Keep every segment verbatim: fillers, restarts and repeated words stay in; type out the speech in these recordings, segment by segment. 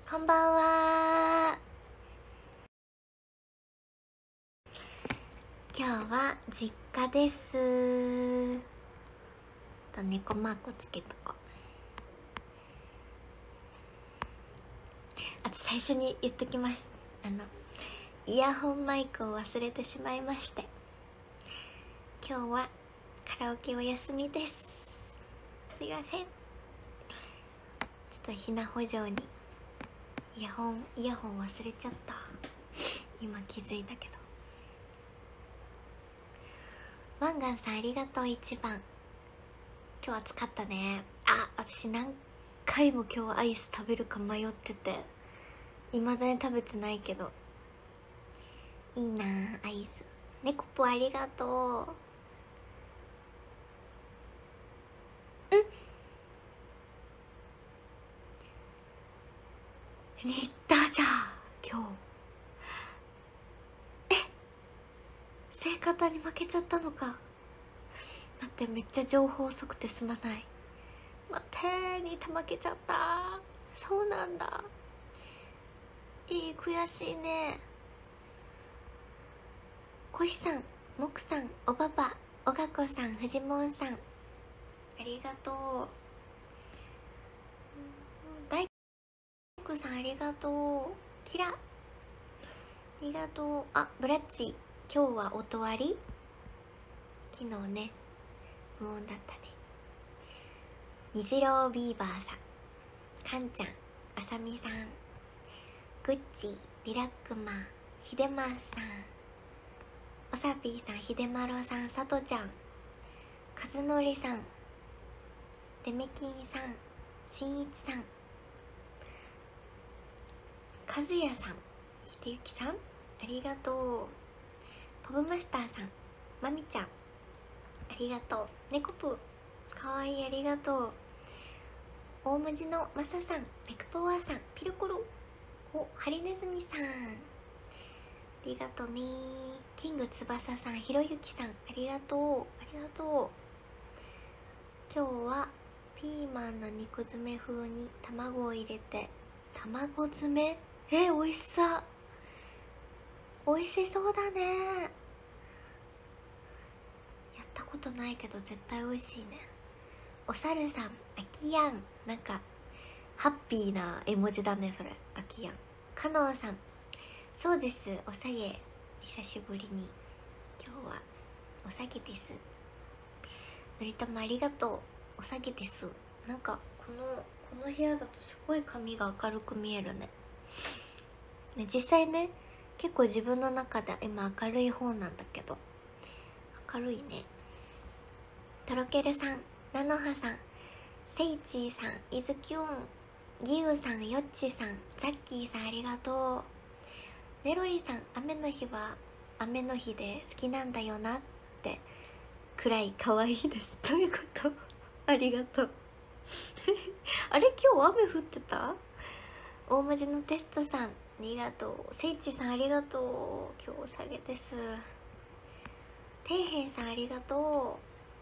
こんばんは。今日は実家です。と猫マークつけとこう。あと最初に言っときます。あのイヤホンマイクを忘れてしまいまして、今日はカラオケお休みです。すいません。ちょっとひなほじょうにイヤホンイヤホン忘れちゃった。今気づいたけど。ワンガンさんありがとう。一番今日暑かったね。あ、私何回も今日アイス食べるか迷ってて、未だに食べてないけどいいなあアイス。猫ぽありがとう。うん新田じゃ今日。え聖方に負けちゃったのか。待って、めっちゃ情報遅くてすまない。待ってー、新田負けちゃった。そうなんだ。いい、悔しいね。こしさん、もくさん、おばば、おがこさん、フジモンさん、ありがとう。大工さんありがとう。キラありがとう。あ、ブラッチ今日は音割り。昨日ね無音だったね。にじろうビーバーさん、かんちゃん、あさみさん、グッチ、リラックマー、ひでまーさん、おさぴーさん、ひでまろさん、さとちゃん、かずのりさん、デメキンさん、しんいちさん、かずやさん、ひでゆきさん、ありがとう。ポブマスターさん、まみちゃん、ありがとう。ねこぷかわいい、ありがとう。大文字のまささん、レクポワーさん、ピルコロ、お、ハリネズミさん、ありがとうね。キング翼さん、ひろゆきさん、ありがとう。ありがとう。今日はピーマンの肉詰め風に卵を入れて、卵詰め、え、美味しさ美味しそうだね。やったことないけど絶対美味しいね。おさるさん、あきやん、なんかハッピーな絵文字だねそれ。あきやん。かのうさん、そうです、おさげ、久しぶりに。今日はおさげです。のりたまありがとう。おさげです。なんかこのこの部屋だとすごい髪が明るく見えるね。ね、実際ね結構自分の中で今明るい方なんだけど、明るいね。とろけるさん、なのはさん、せいちーさん、いずきゅん、ぎゅうさん、よっちさん、ザッキーさんありがとう。ねろりさん、雨の日は雨の日で好きなんだよなってくらい可愛いです。どういうことありがとうあれ今日雨降ってた。大文字のテストさん、ありがとう。せいちさんありがとう。今日お下げです。ていへんさんありがと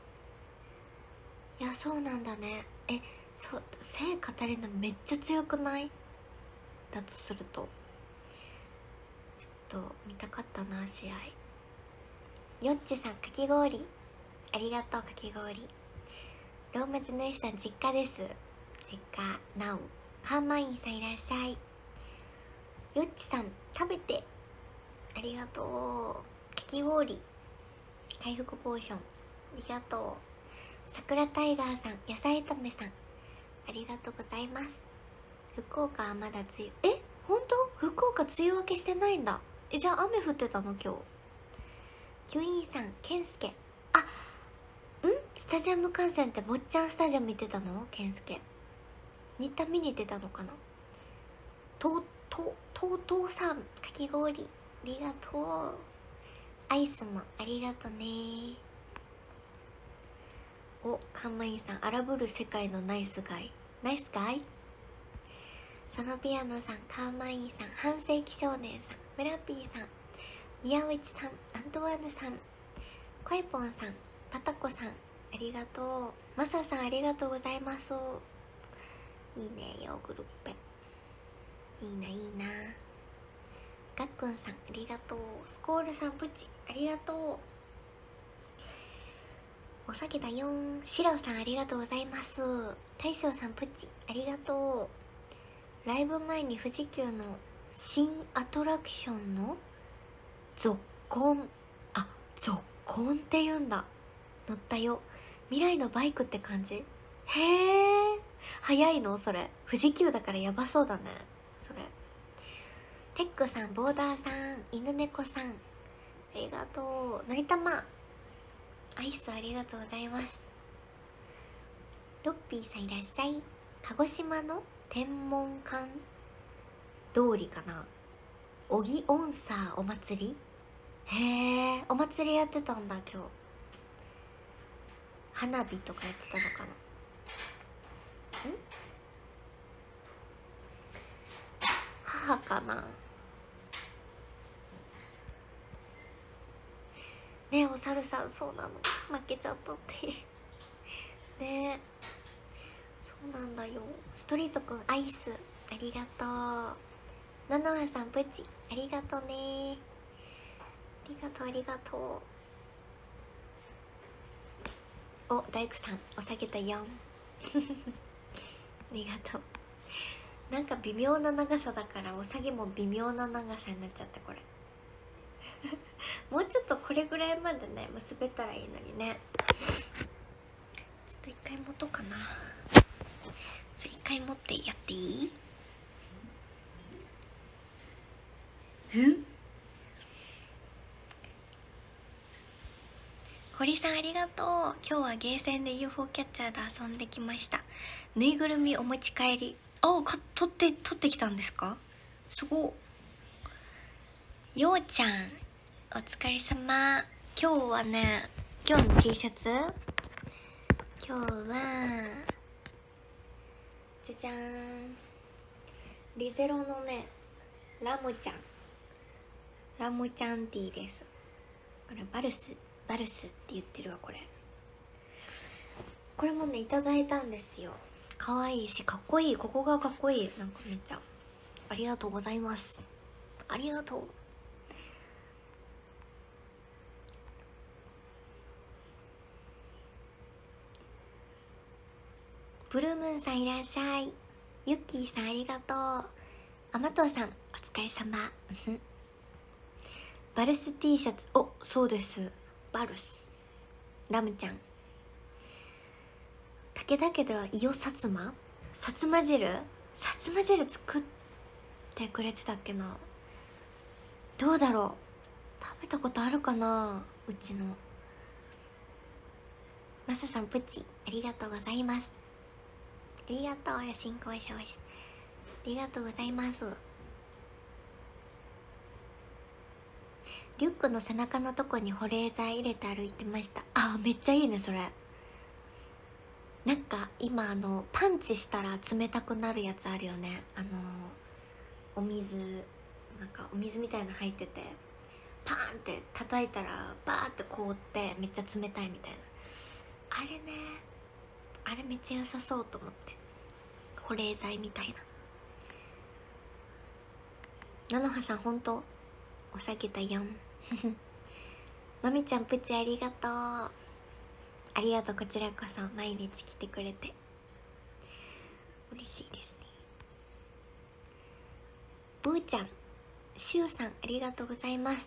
う。いやそうなんだね。え、そう、聖カタリナめっちゃ強くない？だとするとちょっと見たかったな試合。よっちさん、かき氷ありがとう。かき氷。ローマ字の絵師さん、実家です。実家なう。カーマインさんいらっしゃい。よっちさん、食べてありがとう。かき氷、回復ポーションありがとう。桜タイガーさん、野菜炒めさんありがとうございます。福岡はまだ梅雨、え、本当？福岡梅雨明けしてないんだ。え、じゃあ雨降ってたの今日。キュイーンさん、ケンスケ、あ、んスタジアム観戦って坊ちゃんスタジアム行ってたの？ケンスケ新田見に行ってたのかな。とととうとうさん、かき氷ありがとう。アイスもありがとね。お、カンマインさん、荒ぶる世界のナイスガイ、ナイスガイ。そのピアノさん、カーマインさん、半世紀少年さん、ムラピーさん、宮内さん、アントワーヌさん、コエポンさん、パタコさんありがとう。マサさんありがとうございます。いいね、ヨーグルッペ。 いいないいな。がっくんさんありがとう。スコールさんプチありがとう。お酒だよん。シロさんありがとうございます。大将さんプチありがとう。ライブ前に富士急の新アトラクションのゾッコン、あ、ゾッコンって言うんだ。乗ったよ。未来のバイクって感じ。へえ、早いのそれ。富士急だからやばそうだねそれ。テックさん、ボーダーさん、犬猫さんありがとう。のりたまアイスありがとうございます。ロッピーさんいらっしゃい。鹿児島の天文館通りかな。小木オンサーお祭り。へえ、お祭りやってたんだ今日。花火とかやってたのかな。ん母かな。ねえ、お猿さんそうなの、負けちゃったってねえ、そうなんだよ。ストリートくんアイスありがとう。なのはさんプチありがとうね。ありがとうありがとう。お、大工さんお下げたよんありがとう。なんか微妙な長さだからお下げも微妙な長さになっちゃった。これもうちょっとこれぐらいまでね結べたらいいのにね。ちょっと一回持とうかな。それ一回持ってやっていい？うん堀さんありがとう。今日はゲーセンで ユーフォー キャッチャーで遊んできました。ぬいぐるみお持ち帰り。あか取って取ってきたんですか？すごっ。ようちゃんお疲れ様。今日はね、今日の T シャツ、今日はじゃじゃーん、リゼロのねラムちゃんラムちゃん T です。これバルスバルスって言ってるわ。これこれもねいただいたんですよ。かわいいしかっこいい。ここがかっこいい。なんかめっちゃありがとうございます。ありがとう。ブルームーンさんいらっしゃい。ユッキーさんありがとう。アマトウさんお疲れ様バルス T シャツ、お、そうです、バルス。ラムちゃん。武田家では伊予薩摩薩摩汁薩摩汁作ってくれてたっけな。どうだろう、食べたことあるかな。うちのマサさんプチありがとうございます。ありがとうよしんこいしょいしょ。ありがとうございます。リュックの背中のとこに保冷剤入れて歩いてました。あ、めっちゃいいねそれ。なんか今あのパンチしたら冷たくなるやつあるよね。あのお水、なんかお水みたいなの入っててパーンって叩いたらバーって凍ってめっちゃ冷たいみたいな。あれね、あれめっちゃ良さそうと思って。保冷剤みたいな。菜の葉さんほんとお酒だよんまみちゃんプチありがとう。ありがとう。こちらこそ毎日来てくれて嬉しいですね。ブーちゃん、シュウさんありがとうございます。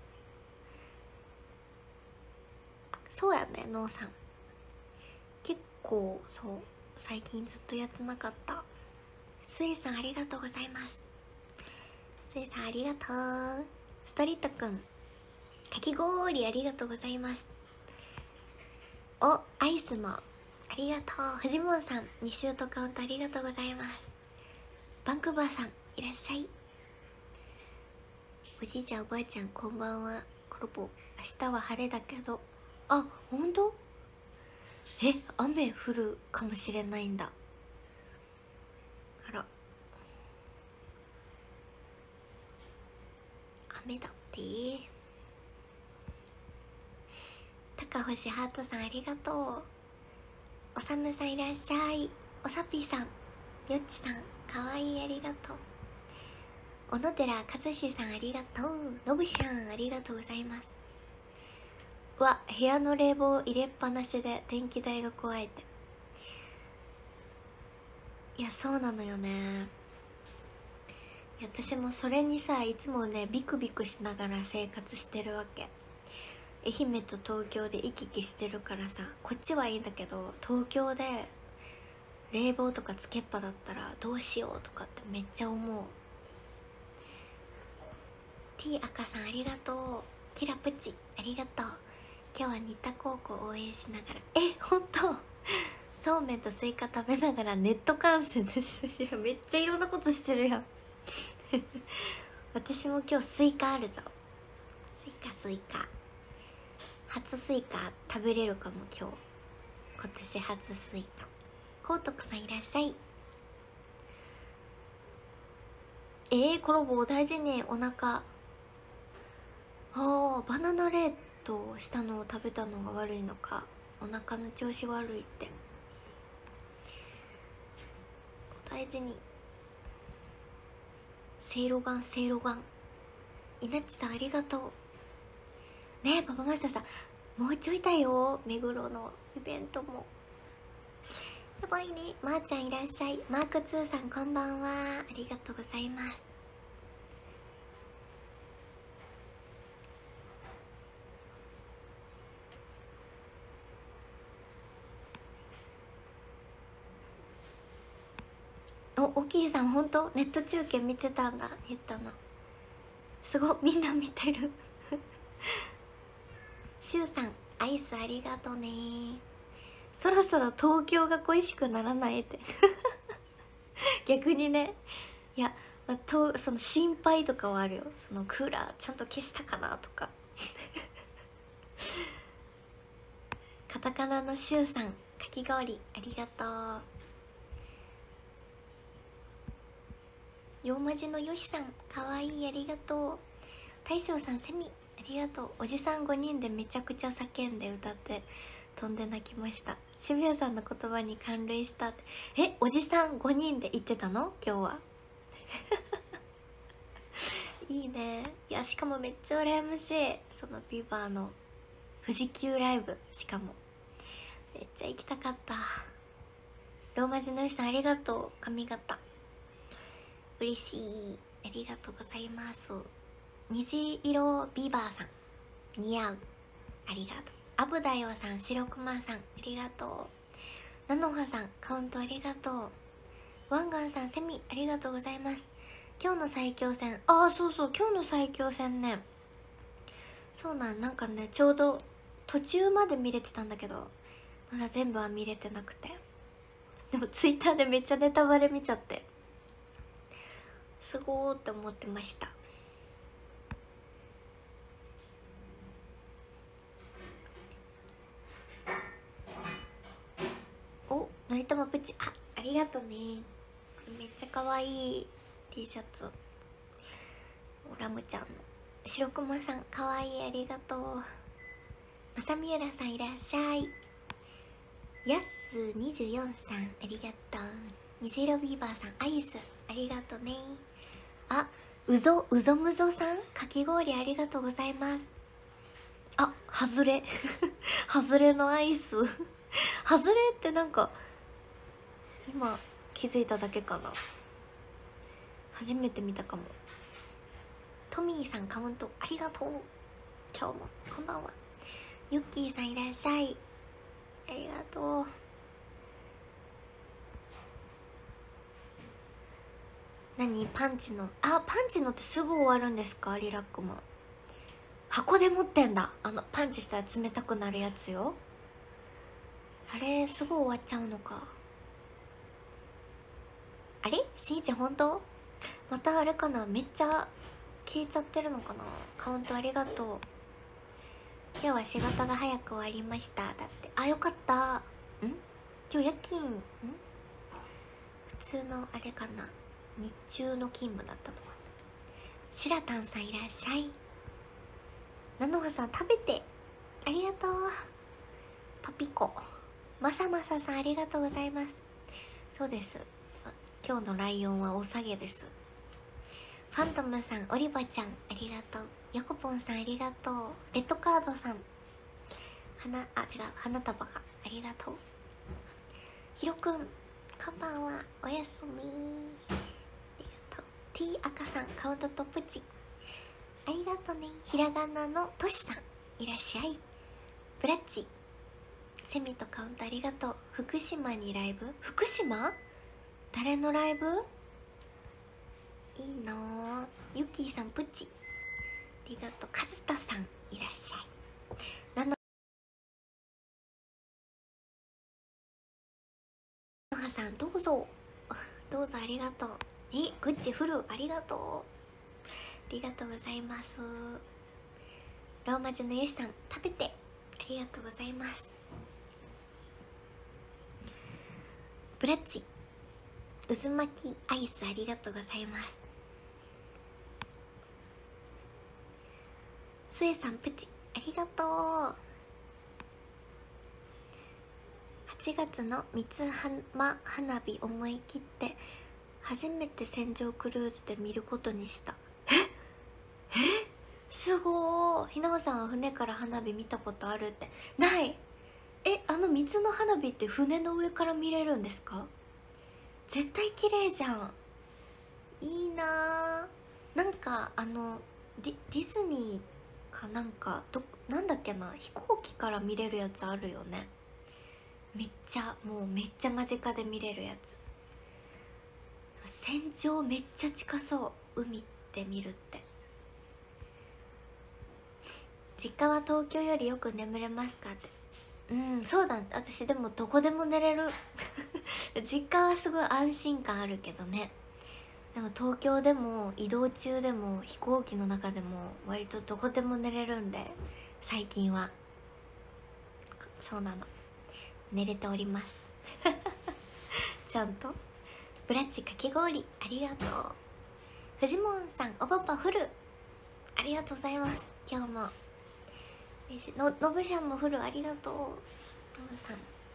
そうやね、ノーさん結構そう最近ずっとやってなかった。スエさんありがとうございます。スエさんありがとう。ストリートくんかき氷ありがとうございます。お、アイスもありがとう。フジモンさんにシュートカウントありがとうございます。バンクーバーさんいらっしゃい。おじいちゃんおばあちゃんこんばんは。コロボ明日は晴れだけど、あ、ほんと？え、雨降るかもしれないんだ。あら、雨だって。高星ハートさんありがとう。おさむさんいらっしゃい。おさぴーさん、よっちさんかわいいありがとう。 小野寺和志さんありがとう。のぶしゃんありがとうございます。うわ、部屋の冷房入れっぱなしで電気代が怖いって。いやそうなのよね。いや私もそれにさ、いつもねビクビクしながら生活してるわけ。愛媛と東京で行き来してるからさ、こっちはいいんだけど、東京で冷房とかつけっぱだったらどうしようとかってめっちゃ思う。 T 赤さんありがとう。キラプチありがとう。今日は新田高校応援しながら、え本当そうめんとスイカ食べながらネット観戦です。いやめっちゃいろんなことしてるやん私も今日スイカあるぞ。スイカスイカ初スイカ食べれるかも今日。今年初スイカ。高徳さんいらっしゃい。えー、コロボお大事に。お腹あーバナナ冷凍したのを食べたのが悪いのか、お腹の調子悪いって。お大事に。せいろがんせいろがん。いなっちさんありがとうねえ。パパマスターさんもうちょいだよ、目黒のイベントも。やばいね。まー、ちゃんいらっしゃい。マークツーさんこんばんは、ありがとうございます。お、おきいさんほんとネット中継見てたんだ。言ったのすごい、みんな見てるしゅうさんアイスありがとね。そろそろ東京が恋しくならないって逆にね。いや、まあ、とその心配とかはあるよ。そのクーラーちゃんと消したかなとかカタカナのしゅうさんかき氷ありがとう。ようまじのよしさんかわいいありがとう。大将さんセミありがとう。おじさんごにんでめちゃくちゃ叫んで歌って飛んで泣きました。渋谷さんの言葉に感涙したって。え、おじさんごにんで行ってたの今日はいいね。いやしかもめっちゃ羨ましい。そのビバーの富士急ライブ、しかもめっちゃ行きたかった。ローマ字のよしさんありがとう。髪型嬉しい、ありがとうございます。虹色ビバーさん似合うありがとう。アブダヨさん、白熊さんありがとう。ナノハさんカウントありがとう。ワンガンさんセミありがとうございます。今日の最強戦、ああそうそう、今日の最強戦ね、そうなん、なんかねちょうど途中まで見れてたんだけどまだ全部は見れてなくて、でもツイッターでめっちゃネタバレ見ちゃってすごーって思ってました。お、のりたまプチ、あ、ありがとうね。これめっちゃかわいい T シャツ。ラムちゃんの白熊さんかわいいありがとう。まさみうらさんいらっしゃい。やっすにじゅうよんさんありがとう。虹色ビーバーさんアイスありがとうね。あ、うぞうぞむぞさんかき氷ありがとうございます。あ、外れ外れのアイス外れってなんか今気づいただけかな。初めて見たかも。トミーさんカウントありがとう。今日もこんばんは。ユッキーさんいらっしゃい、ありがとう。何パンチの、あ、パンチのってすぐ終わるんですか？リラックマン箱で持ってんだ。あのパンチしたら冷たくなるやつよ。あれすぐ終わっちゃうのか。あれしんいちほんとまたあれかな、めっちゃ消えちゃってるのかな。カウントありがとう。今日は仕事が早く終わりましただって。あ、よかった。ん今日夜勤ん普通のあれかな、日中の勤務だったのか。しらたんさんいらっしゃい。なのはさん食べてありがとう。パピコまさまささんありがとうございます。そうです、今日のライオンはおさげです。 ファントムさん、オリバちゃんありがとう。ヤコポンさんありがとう。レッドカードさん、花、あ、違う、花束か、ありがとう。ひろくん、こんばんは、おやすみ。ありがとう。 T 赤さん、カウントとプチありがとね。ひらがなのとしさん、いらっしゃい。ブラッチ、セミとカウントありがとう。福島にライブ、福島誰のライブ、いいなぁ。ゆきーさん、プチありがとう。かずたさん、いらっしゃい。なのはさん、どうぞどうぞ、ありがとう。え、グッチフルありがとう。ありがとうございます。ローマ字のよしさん、食べてありがとうございます。ブラッチ、渦巻きアイスありがとうございます。スエさん、プチありがとう。はちがつの三つ浜花火思い切って初めて船上クルーズで見ることにした。ええ、すごー。ひなおさんは船から花火見たことあるって。ない。え、あの三つの花火って船の上から見れるんですか？絶対綺麗じゃん。いいなー。なんかあのディ、ディズニーかなんかどなんだっけな、飛行機から見れるやつあるよね。めっちゃもうめっちゃ間近で見れるやつ。船上めっちゃ近そう、海って見るって。実家は東京よりよく眠れますかって。うん、そうだ。私でもどこでも寝れる実家はすごい安心感あるけどね。でも東京でも移動中でも飛行機の中でも割とどこでも寝れるんで、最近はそうなの、寝れておりますちゃんと。ブラッチかき氷ありがとう。フジモンさん、おばばフルありがとうございます。今日もののぶしゃんもフルありがとう。のぶさん、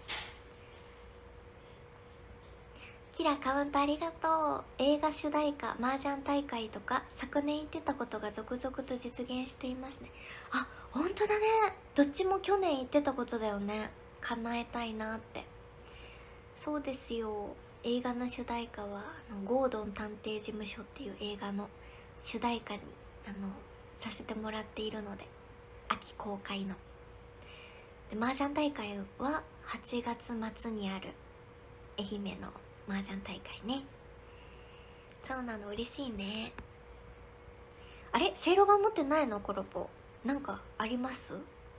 キラカウントありがとう。映画主題歌麻雀大会とか昨年言ってたことが続々と実現していますね。あ、本当だね。どっちも去年言ってたことだよね。叶えたいなって。そうですよ。映画の主題歌はあのゴードン探偵事務所っていう映画の主題歌にあのさせてもらっているので、秋公開ので麻雀大会ははちがつまつにある愛媛の麻雀大会ね。そうなの、嬉しいね。あれ、せいろが持ってないの？コロポなんかあります？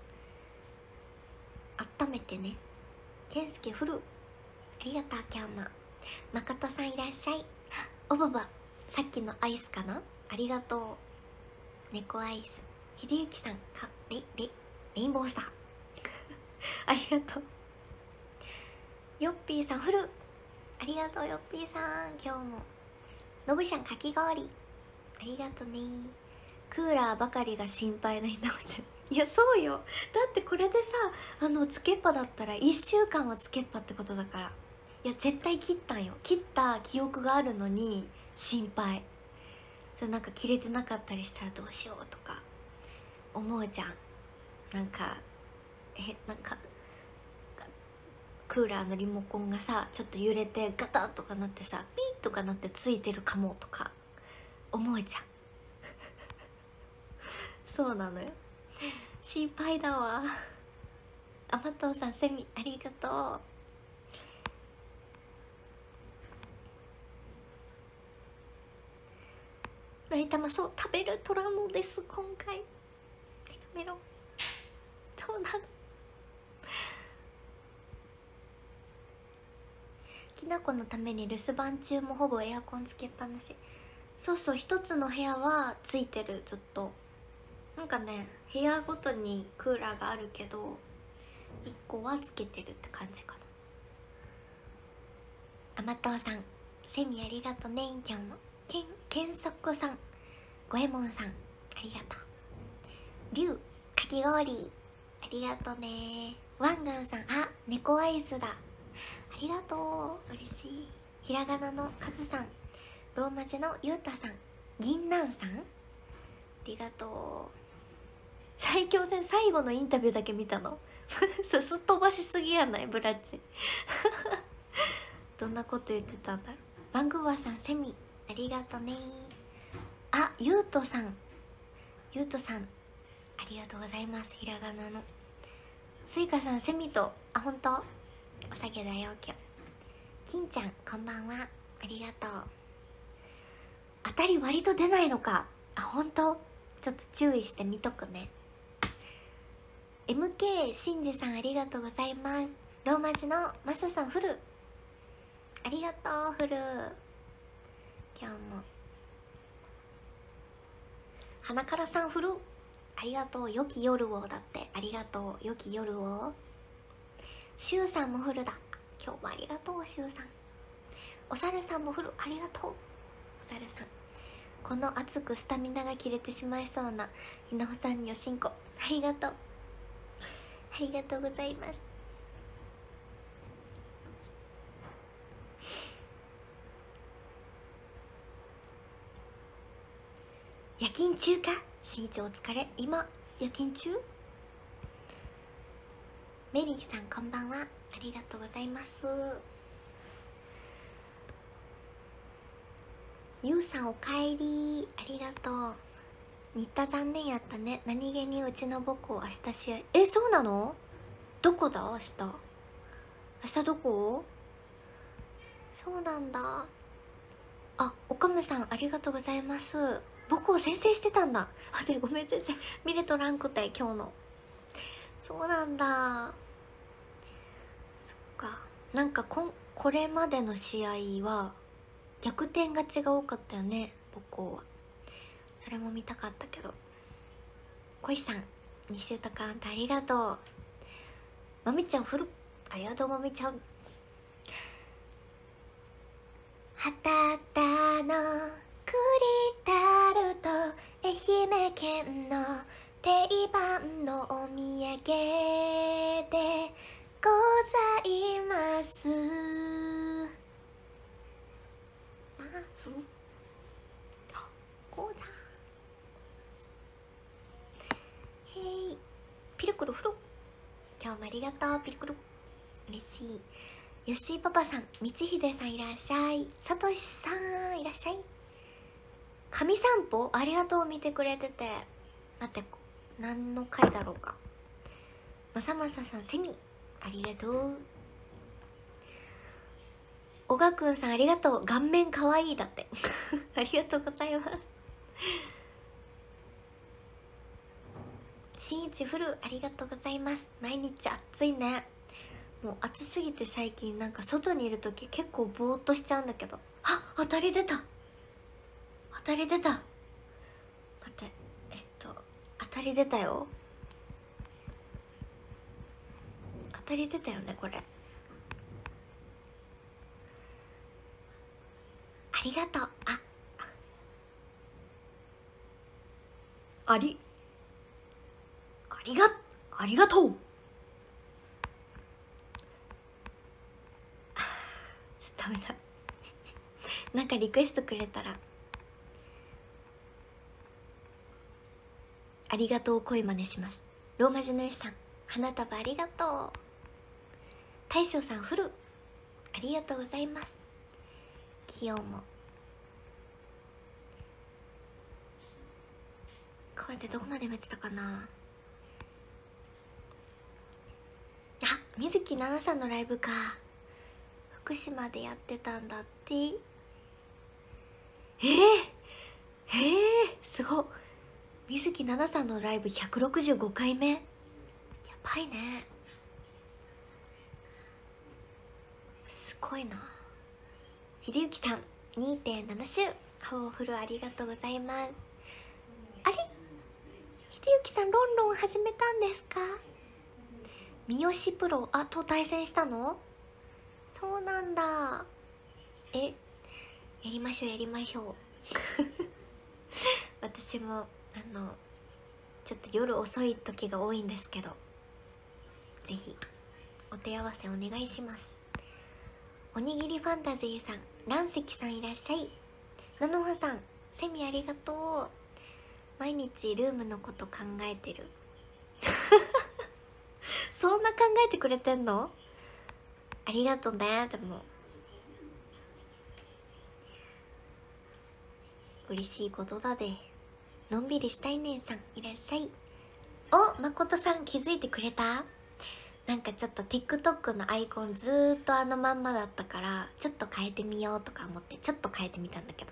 温めてね。けんすけフルありがとう。キャンマまことさんいらっしゃい。おばば、さっきのアイスかな、ありがとう。猫アイス。ひでゆきさん、かレレレインボースターありがとう。よっぴーさんフルありがとう。よっぴーさん、今日も。のぶしゃんかき氷ありがとね。クーラーばかりが心配なひなおちゃん。いやそうよ、だってこれでさ、あのつけっぱだったらいっしゅうかんはつけっぱってことだから。いや絶対切ったんよ。切った記憶があるのに心配。それなんか切れてなかったりしたらどうしようとか思うじゃん。なんかえなんかクーラーのリモコンがさちょっと揺れてガタッとかなってさ、ピッとかなってついてるかもとか思うじゃんそうなのよ、心配だわ。あまとうさん、セミありがとう。のりたま、そう、食べる虎のです今回。メロンそうなの。きなこのために留守番中もほぼエアコンつけっぱなし。そうそう、一つの部屋はついてる、ずっと。なんかね、部屋ごとにクーラーがあるけどいっこはつけてるって感じかな。あまとうさん、セミありがとね。今日もけんけんそくさん、ごえもんさんありがとう。りゅうかき氷ありがとね。ワンガンさん、あ、猫アイスだ、ありがとう、嬉しい。ひらがなのカズさん、ローマ字のゆうたさん、 銀杏さんありがとう。最強戦最後のインタビューだけ見たのすすっ飛ばしすぎやないブラッチどんなこと言ってたんだろう。バングーバーさんセミありがとね。あ、ゆうとさんゆうとさんありがとうございます。ひらがなのスイカさんセミと、あ、ほんとお酒だよ今日。金ちゃんこんばんはありがとう。当たり割と出ないのか。あ、ほんとちょっと注意してみとくね。 エムケー しんじさんありがとうございます。ローマ字のマサさんフルありがとう。フル今日も花からさんフルありがとう。良き夜をだってありがとう。良き夜を。シュウさんもフルだ。今日もありがとうシュウさん。おさるさんもフルありがとう。おさるさんこの暑くスタミナが切れてしまいそうなひなほさんにおしんこありがとう。ありがとうございます。夜勤中か。しんいちお疲れ。今夜勤中。メリーさんこんばんはありがとうございます。ゆうさんおかえりありがとう。新田残念やったね。何気にうちの母校明日試合。え、そうなの。どこだ明日。明日どこ。そうなんだ。あ、おかむさんありがとうございます。母校先生してたんだ。あ、でごめん全然見れとらんくて今日の。そうなんだ。そっか。なんかこんこれまでの試合は逆転勝ちが多かったよね母校は。それも見たかったけど。こいさんに週とかあんたありがとう。まみちゃんフルありがとう。まみちゃん博多の栗タルト愛媛県の定番のお土産でございますますござへい。ピルクルフル今日もありがとう。ピルクル嬉しい。よしパパさん、みちひでさんいらっしゃい。さとしさんいらっしゃい。神散歩ありがとう。見てくれてて。待って、何の回だろうか。まさまささんセミありがとう。おがくんさんありがとう。顔面かわいいだってありがとうございますしんいちフルありがとうございます。毎日暑いね。もう暑すぎて最近なんか外にいる時結構ぼーっとしちゃうんだけど。あ、当たり出た。当たり出た。待って、えっと当たり出たよ。当たり出たよねこれ。ありがとう。あありありがありがとう。ダメだなんかリクエストくれたらありがとう声真似します。ローマ字のよしさん花束ありがとう。大将さんフルありがとうございます。きよもこれでどこまで見てたかなあ。水木奈々さんのライブか。福島でやってたんだって。えー、えー、すごっ。水木奈々さんのライブひゃくろくじゅうごかいめ。やばいね。すごいな。秀幸さん にてんなな 週ハオフルありがとうございます。あれ秀幸さんロンロン始めたんですか。三好プロあと対戦したの。そうなんだ。え、やりましょうやりましょう私もあのちょっと夜遅い時が多いんですけど、ぜひお手合わせお願いします。おにぎりファンタジーさん、卵石さんいらっしゃい。なのはさんセミありがとう。毎日ルームのこと考えてるそんな考えてくれてんの？ありがとうね。でも嬉しいことだで。のんびりしたいねんさんいらっしゃい。お、まことさん気づいてくれた？なんかちょっと TikTok のアイコンずーっとあのまんまだったから、ちょっと変えてみようとか思ってちょっと変えてみたんだけど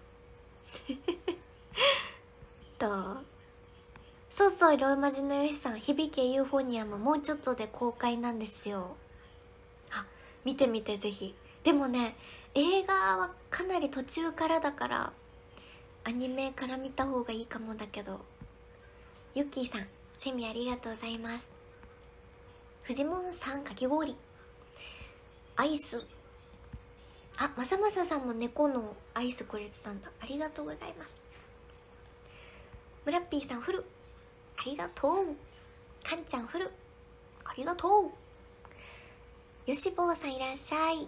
どう？そうそう、ローマ字のよしさん、響けユーフォニアムもうちょっとで公開なんですよ。あ、見てみてぜひ。でもね、映画はかなり途中からだからアニメから見た方がいいかもだけど。ゆっきーさん、セミありがとうございます。フジモンさん、かき氷アイス。あ、まさまささんも猫のアイスくれてたんだ。ありがとうございます。ムラッピーさん、フルありがとう。かんちゃん、フルありがとう。よしぼうさんいらっしゃい。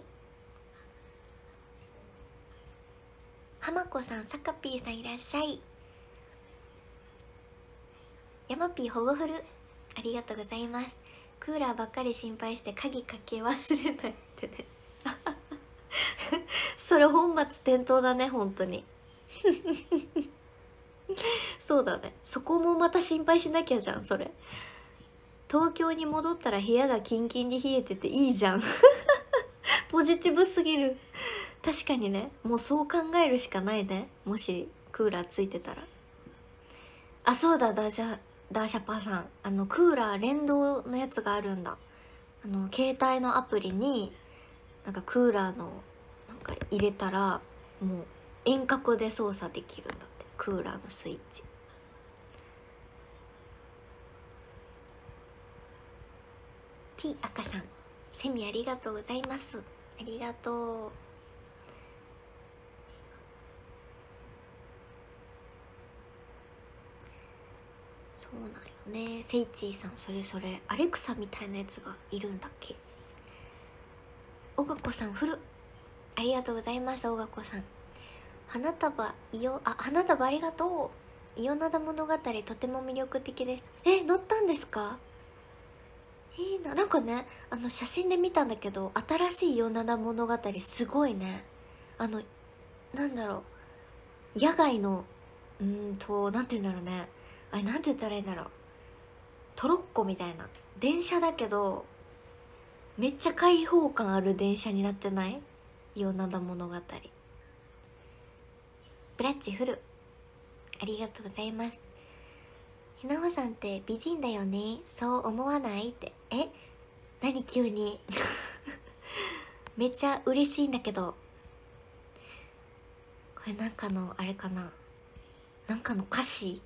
はまこさん、さかぴーさんいらっしゃい。やまぴー、ほごフルありがとうございます。クーラーばっかり心配して鍵かけ忘れないってねそれ本末転倒だね、本当にそうだね、そこもまた心配しなきゃじゃん。それ東京に戻ったら部屋がキンキンに冷えてていいじゃんポジティブすぎる。確かにね、もうそう考えるしかないね、もしクーラーついてたら。あ、そうだ、ダーシャダーシャパーさん、あのクーラー連動のやつがあるんだ。あの携帯のアプリになんかクーラーのなんか入れたらもう遠隔で操作できるんだって、クーラーのスイッチ。T 赤さん、セミありがとうございます。ありがとう。そうなんよね。セイチーさん、それそれアレクサみたいなやつがいるんだっけ。おがこさん、フルありがとうございます。おがこさん、花束いよ、あ、花束ありがとう。イオナダ物語とても魅力的です。え、乗ったんですか？いいな。なんかね、あの写真で見たんだけど、新しいイオナダ物語すごいね。あのなんだろう、野外のうーんとなんて言うんだろうね、あれなんて言ったらいいんだろう、トロッコみたいな電車だけどめっちゃ開放感ある電車になってない？イオナダ物語。ブラッチフルありがとうございます。ひなほさんって美人だよね、そう思わないって。え、何急にめっちゃ嬉しいんだけど。これなんかのあれかな、なんかの歌詞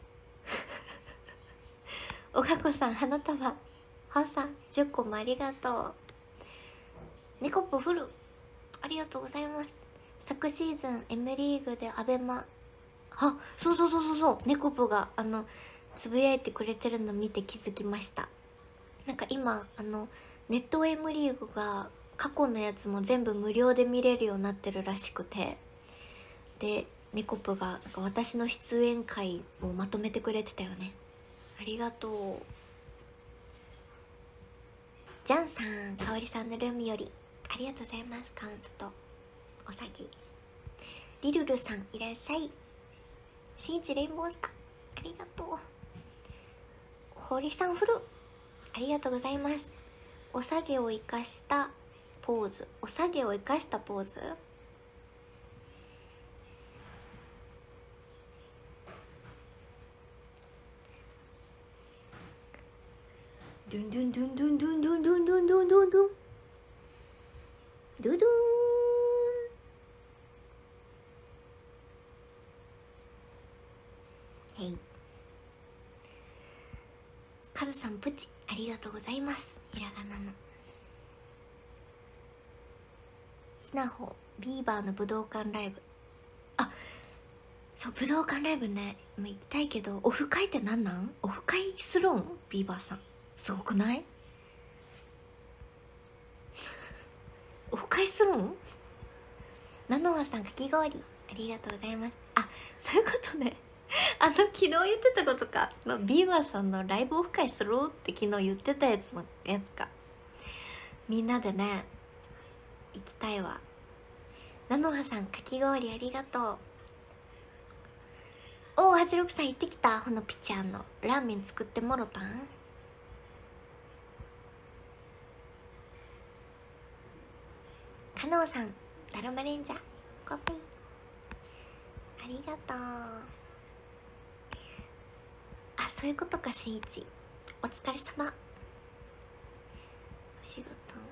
おかこさん、花束はさんじゅっこもありがとう。ネコップフルありがとうございます。昨シーズン M リーグでアベマ、あ、そうそうそうそうそう、ネコプがあのつぶやいてくれてるの見て気づきました。なんか今あのネット M リーグが過去のやつも全部無料で見れるようになってるらしくて、でネコプがなんか私の出演会をまとめてくれてたよね。ありがとう。ジャンさん、かおりさんのルームよりありがとうございます。カウントとおさぎ。リルルさんいらっしゃい。シンジレインボースターありがとう。堀さんフルありがとうございます。おさげを生かしたポーズ、おさげを生かしたポーズ、ドゥンドゥンドゥンドゥンドゥンドゥンドゥンドゥンドゥンドゥンドゥンドゥンドゥン。へい。カズさんプチありがとうございます。ひらがなのひなほビーバーの武道館ライブ、あ、そう武道館ライブね、行きたいけど、オフ会ってなんなん？オフ会するん？ビーバーさんすごくない？オフ会するん？ナノアさんかき氷ありがとうございます。あ、 そういうことね。あの昨日言ってたことか、まあ、ビーバーさんのライブオフ会するって昨日言ってたやつのやつか。みんなでね行きたいわ。菜の葉さんかき氷ありがとう。おおはちろくさん行ってきた。ほのぴちゃんのラーメン作ってもろたん。かのうさんだるまレンジャーコピーありがとう。あ、そういうことか。しんいちお疲れ様。お仕事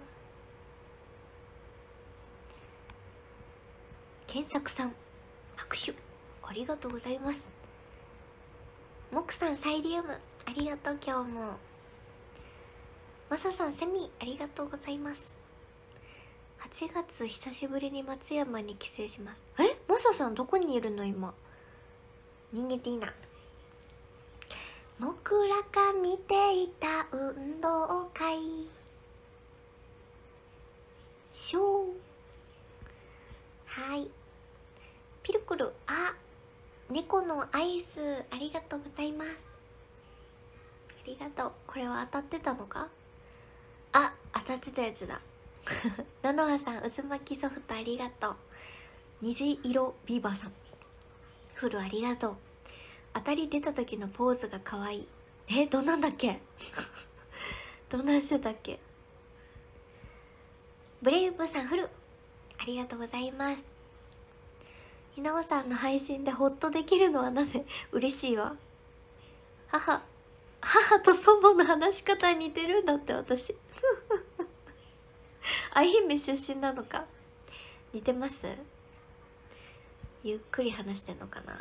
検索さん拍手ありがとうございます。もくさんサイリウムありがとう。今日もまささんセミありがとうございます。はちがつ久しぶりに松山に帰省します。あれマサさんどこにいるの今。逃げていいな。僕らが見ていた運動会ショー。はいピルクル、あ猫のアイスありがとうございます。ありがとう。これは当たってたのか。あ当たってたやつだ。菜の葉さん渦巻きソフトありがとう。虹色ビーバーさんフルありがとう。当たり出た時のポーズが可愛い。えどんなんだっけ。どんなんしてたっけ。ブレイブさんフルありがとうございます。ひなおさんの配信でホッとできるのはなぜ。嬉しいわ。母母と祖母の話し方に似てるんだって私。愛媛出身なのか。似てます。ゆっくり話してんのかな。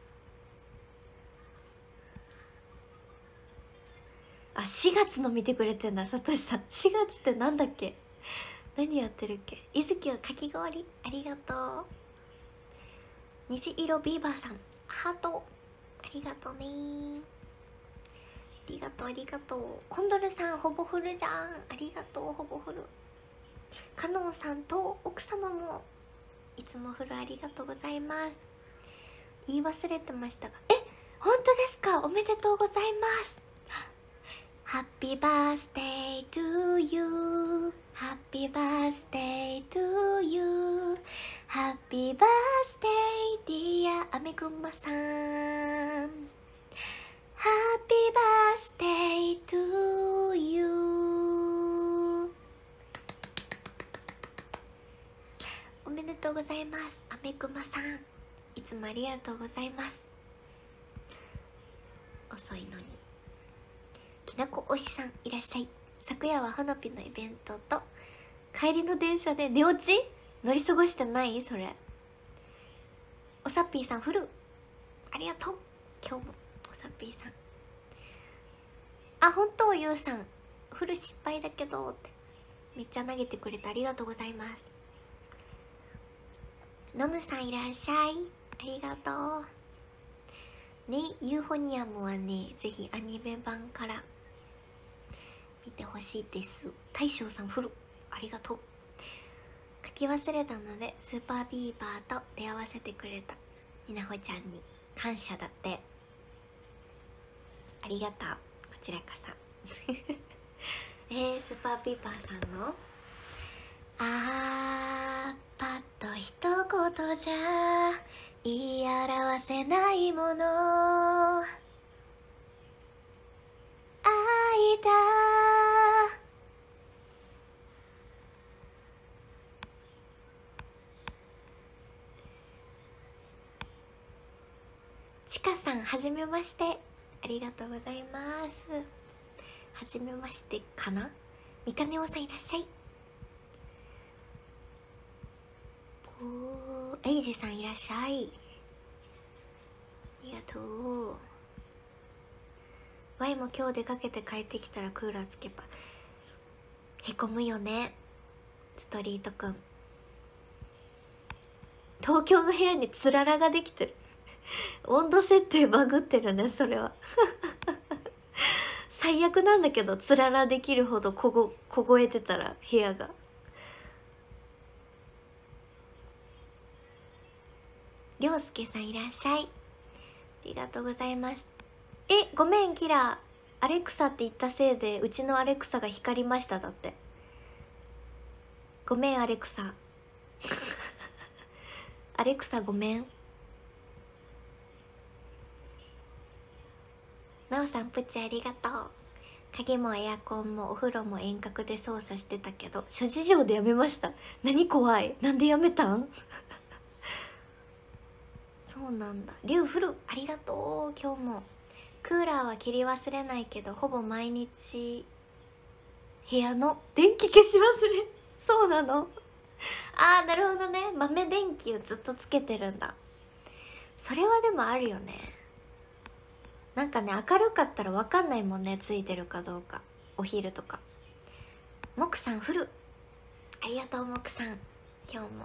あしがつの見てくれてんださとしさん。しがつってなんだっけ。何やってるっけ。いずきはかき氷ありがとう。虹色ビーバーさんハートありがとうね。ありがとうありがとう。コンドルさんほぼフルじゃん。ありがとうほぼフル。かのんさんと奥様もいつもフルありがとうございます。言い忘れてましたが、え本当ですか。おめでとうございます。Happy birthday to you Happy birthday to you Happy birthday dear あめくまさん Happy birthday to you。 おめでとうございます。あめくまさんいつもありがとうございます。遅いのに。きなこおしさんいらっしゃい。昨夜は花火のイベントと帰りの電車で寝落ち乗り過ごしてない。それおさっぴーさんフルありがとう。今日もおさっぴーさんあ本当ゆうさんフル失敗だけどってめっちゃ投げてくれてありがとうございます。のむさんいらっしゃいありがとうね。ユーフォニアムはねぜひアニメ版から見てほしいです。大将さんフルありがとう。書き忘れたのでスーパービーバーと出会わせてくれたになほちゃんに感謝だって。ありがとうこちらこそ。えー、スーパービーバーさんのあーパッと一言じゃ言い表せないもの愛だちかさんはじめましてありがとうございます。はじめましてかな。みかねおさんいらっしゃい。おーエイジさんいらっしゃいありがとう。ワイも今日出かけて帰ってきたらクーラーつけばへこむよね。ストリートくん東京の部屋につららができてる。温度設定バグってるねそれは。最悪なんだけどつららできるほどこご凍えてたら部屋が。 りょうすけさんいらっしゃい、ありがとうございます。え、ごめんキラ、アレクサって言ったせいでうちのアレクサが光りました。だってごめんアレクサアレクサごめん。なおさんプチありがとう。鍵もエアコンもお風呂も遠隔で操作してたけど諸事情でやめました。何怖い、なんでやめたんそうなんだ。リュウフルありがとう。今日もクーラーは切り忘れないけどほぼ毎日部屋の電気消し忘れそうなのあーなるほどね、豆電球ずっとつけてるんだ。それはでもあるよね。なんかね明るかったら分かんないもんね、ついてるかどうか。お昼とか。モクさんフルありがとう。モクさん今日も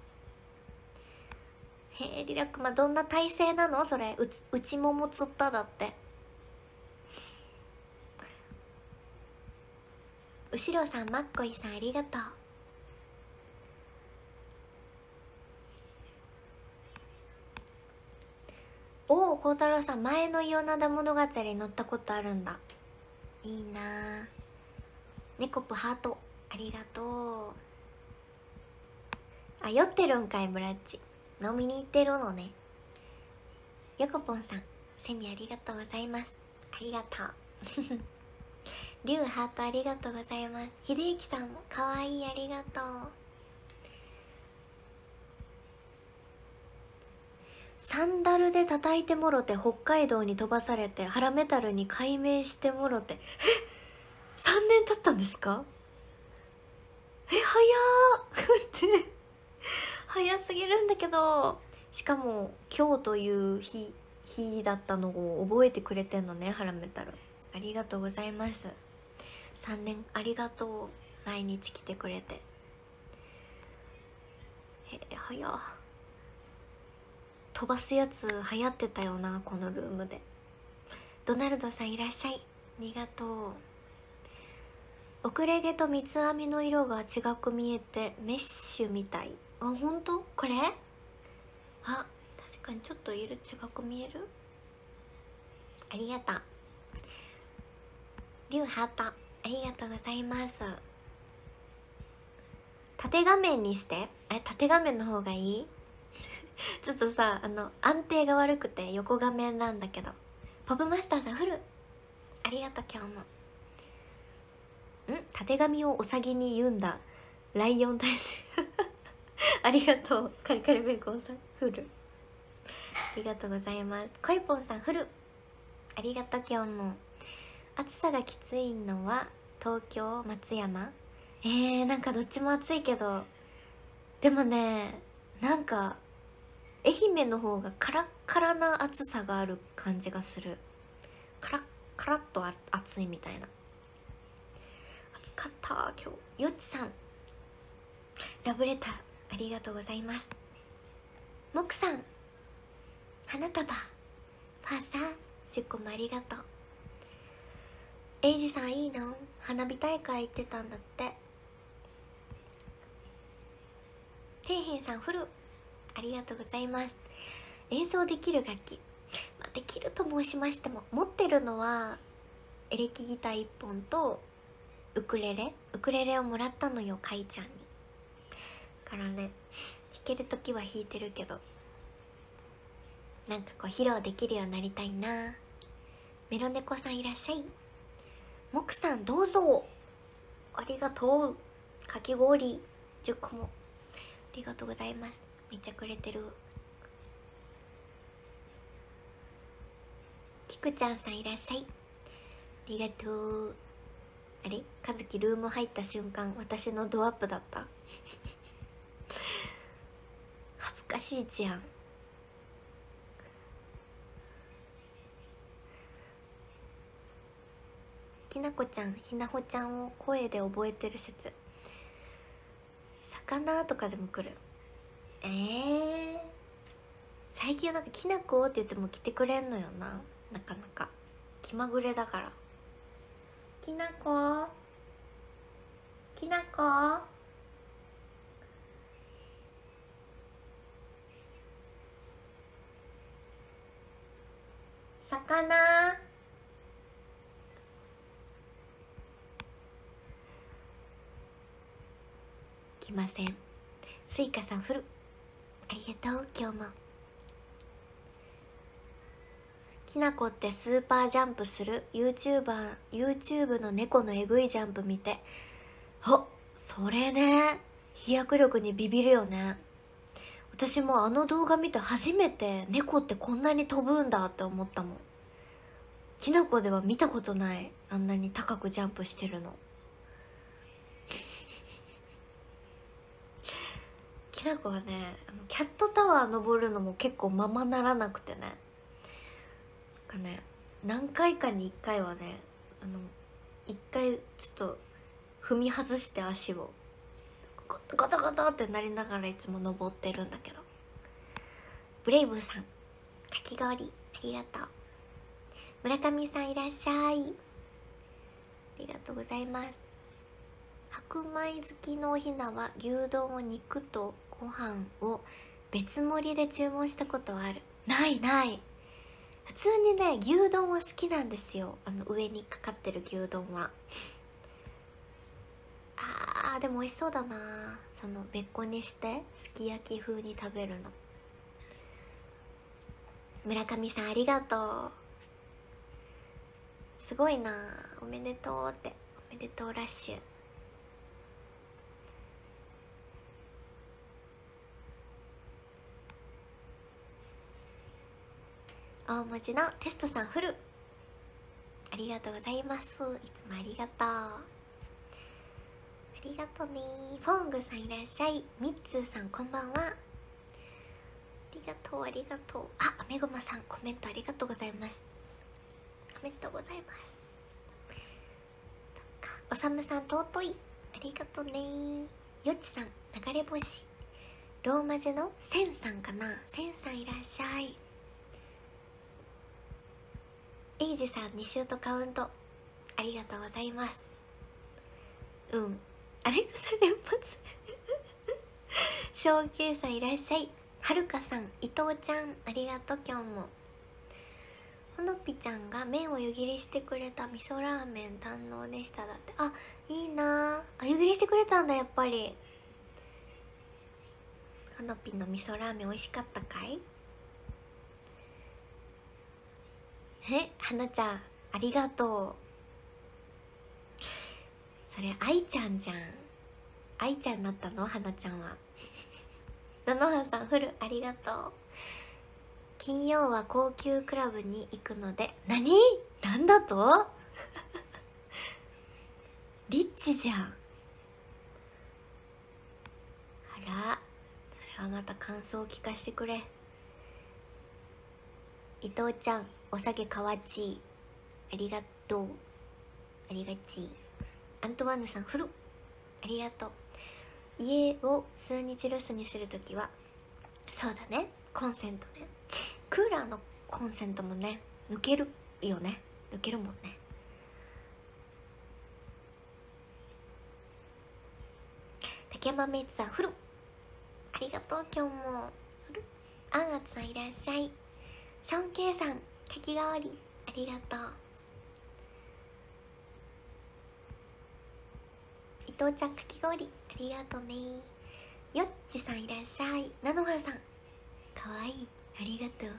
へえ。リラックマどんな体勢なのそれ。うち内ももつっただって。後ろさんマッコイさんありがとう。おお、孝太郎さん前の伊予灘物語に乗ったことあるんだ。いいなあ。ネコプハートありがとう。あ、酔ってるんかいブラッチ。飲みに行ってるのね。ヨコポンさんセミありがとうございます。ありがとうリュウハートありがとうございます。秀幸さんもかわいいありがとう。サンダルで叩いてもろて北海道に飛ばされてハラメタルに改名してもろてえさんねん経ったんですか。え早ーって早すぎるんだけど、しかも今日という日日だったのを覚えてくれてんのねハラメタル。ありがとうございます。さんねんありがとう。毎日来てくれて。へえ早っ。飛ばすやつ流行ってたよなこのルームで。ドナルドさんいらっしゃい、ありがとう。遅れ毛と三つ編みの色が違く見えてメッシュみたい。あ、ほんとこれ。あ、確かにちょっと色違く見える。ありがとう。リュウハートありがとうございます。縦画面にして。え、縦画面の方がいいちょっとさ、あの安定が悪くて横画面なんだけど。ポップマスターさんフルありがとう。今日もん縦紙をおさぎに言うんだライオン大使ありがとう。カリカリベーコンさんフルありがとうございます。コイポンさんフルありがとう。今日も暑さがきついのは東京松山。えー、なんかどっちも暑いけど、でもねなんか愛媛の方がカラッカラな暑さがある感じがする。カラッカラッとあ暑いみたいな。暑かった今日。よっちさんラブレターありがとうございます。もくさん花束ファーサーじゅっこもありがとう。エイジさんいいな、花火大会行ってたんだって。底辺さんフルありがとうございます。演奏できる楽器、まあ、できると申しましても持ってるのはエレキギターいっぽんとウクレレウクレレをもらったのよかいちゃんに。からね弾けるときは弾いてるけど、なんかこう披露できるようになりたいな。メロネコさんいらっしゃい。モクさんどうぞありがとう。かき氷じゅっこもありがとうございます。めっちゃくれてる。きくちゃんさんいらっしゃい、ありがとう。あれかずきルーム入った瞬間私のドアップだった恥ずかしいじゃん。きなこちゃんひなほちゃんを声で覚えてる説。魚とかでも来る。えー、最近はなんかきなこって言っても来てくれんのよな。なかなか気まぐれだから。きなこきなこかな。来ません。スイカさんフルありがとう。今日もきなこってスーパージャンプする YouTuber YouTube の猫のえぐいジャンプ見て、あ、それね、飛躍力にビビるよね。私もあの動画見て初めて猫ってこんなに飛ぶんだって思ったもん。きなこでは見たことない、あんなに高くジャンプしてるの。きなこはね、あのキャットタワー登るのも結構ままならなくてね、なんかね、何回かにいっかいはね、あのいっかいちょっと踏み外して足をゴトゴトゴトってなりながらいつも登ってるんだけど。ブレイブさんかき氷ありがとう。村上さんいらっしゃい、ありがとうございます。白米好きのおひなは牛丼を肉とご飯を別盛りで注文したことはある？ないない。普通にね、牛丼は好きなんですよ、あの上にかかってる牛丼は。あーでも美味しそうだな、その別個にしてすき焼き風に食べるの。村上さんありがとう、すごいな、おめでとうって、おめでとうラッシュ。大文字のテストさんフルありがとうございます。いつもありがとう、ありがとうね。フォングさんいらっしゃい、ミッツーさんこんばんは、ありがとうありがとう。あ、アメゴマさんコメントありがとうございます、おめでとうございます。おさむさん尊いありがとうね。よっちさん流れ星、ローマ字のセンさんかな、センさんいらっしゃい。エイジさんにシュートカウントありがとうございます。うん、アレクサ連発ショーケイさんいらっしゃい。はるかさん、伊藤ちゃんありがとう。今日もほのぴちゃんが麺を湯切りしてくれた味噌ラーメン堪能でしただって。あ、いいなあ、湯切りしてくれたんだ。やっぱりほのぴの味噌ラーメン美味しかったかい？え、はなちゃんありがとう。それ愛ちゃんじゃん、愛ちゃんになったの、はなちゃんは。なのはさんフルありがとう。金曜は高級クラブに行くので。何？なんだとリッチじゃん。あら、それはまた感想を聞かせてくれ。伊藤ちゃんお酒かわちいありがとう、ありがちい。アントワーヌさんフルありがとう。家を数日留守にするときはそうだね、コンセントね、クーラーのコンセントもね抜けるよね、抜けるもんね。竹山メイツさんフルありがとう。今日もフル。アンアツさんいらっしゃい。ションケイさんかき氷ありがとう。伊藤ちゃんかき氷ありがとうね。よっちさんいらっしゃい。なのはさんかわいいありがとう。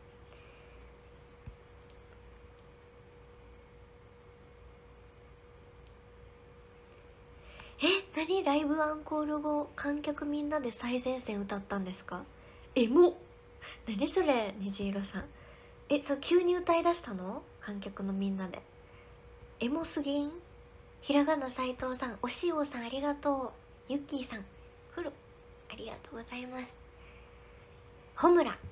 え、何、ライブアンコール後観客みんなで最前線歌ったんですか？エモ。何それ、虹色さん。え、そう急に歌いだしたの？観客のみんなで。エモすぎん？ひらがな斉藤さん、おしおさんありがとう。ゆっきーさんフルありがとうございます。ホムラ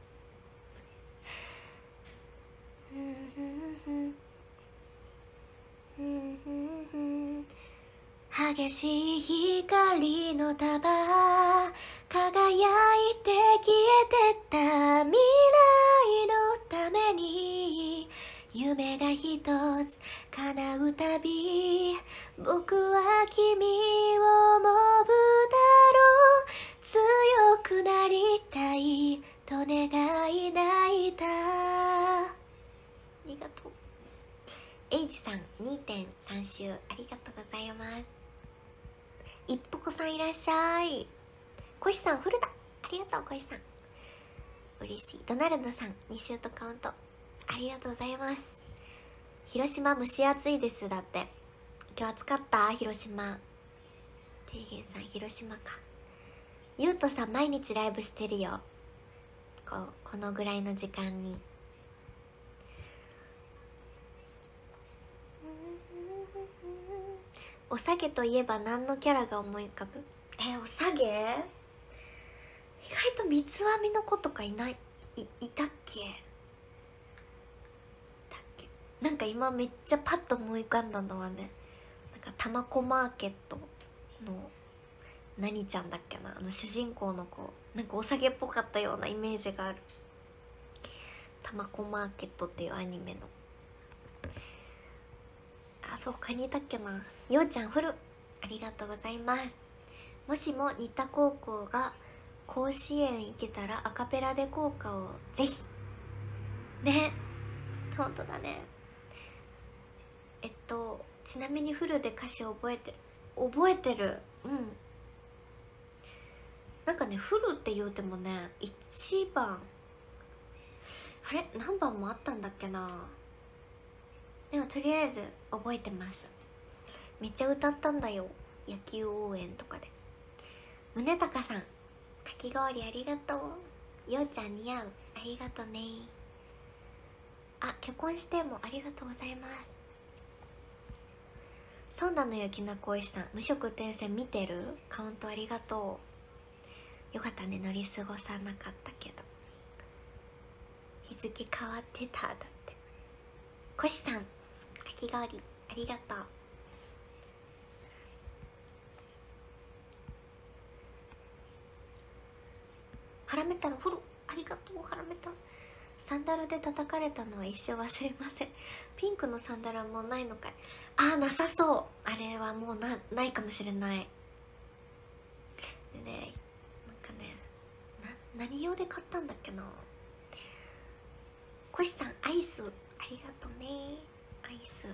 激しい光の束輝いて消えてった未来のために夢が一つ叶うたび僕は君を思うだろう、強くなりたいと願い泣いた。ありがとう。エイジさん にてんさん 週ありがとうございます。一服さんいらっしゃい。コシさんフルだ、ありがとうコシさん、嬉しい。ドナルドさんに週とカウントありがとうございます。広島蒸し暑いですだって。今日暑かった？広島。ていげんさん広島か。ゆうとさん毎日ライブしてるよ、こうこのぐらいの時間に。おさげといえば何のキャラが思い浮かぶ？え、おさげ？意外と三つ編みの子とかいない、い, いたっけだっけ。なんか今めっちゃパッと思い浮かんだのはね、なんかたまこマーケットの何ちゃんだっけな、あの主人公の子、なんかおさげっぽかったようなイメージがある。たまこマーケットっていうアニメの。あ、そうかにいたっけな。ようちゃんフルありがとうございます。もしも新田高校が甲子園行けたらアカペラで校歌をぜひね。ほんとだね。えっとちなみにフルで歌詞覚えてる覚えてる。うん、なんかねフルって言うてもねいちばんあれ何番もあったんだっけな。でもとりあえず覚えてます。めっちゃ歌ったんだよ、野球応援とかで。宗隆さんかき氷ありがとう。ようちゃん似合う、ありがとね。あ、結婚してもありがとうございます。そうなのよ、きなこおいしさん無色転生見てる？カウントありがとう。よかったね、乗り過ごさなかったけど。日付変わってただって。こしさんかき氷ありがとう。ハラメ太郎フォローありがとう。ハラメ太郎サンダルで叩かれたのは一生忘れません。ピンクのサンダルはもうないのかい？あー、なさそう。あれはもう な, ないかもしれない。でね、なんかね、な何用で買ったんだっけな。コシさんアイスありがとうね。アイス。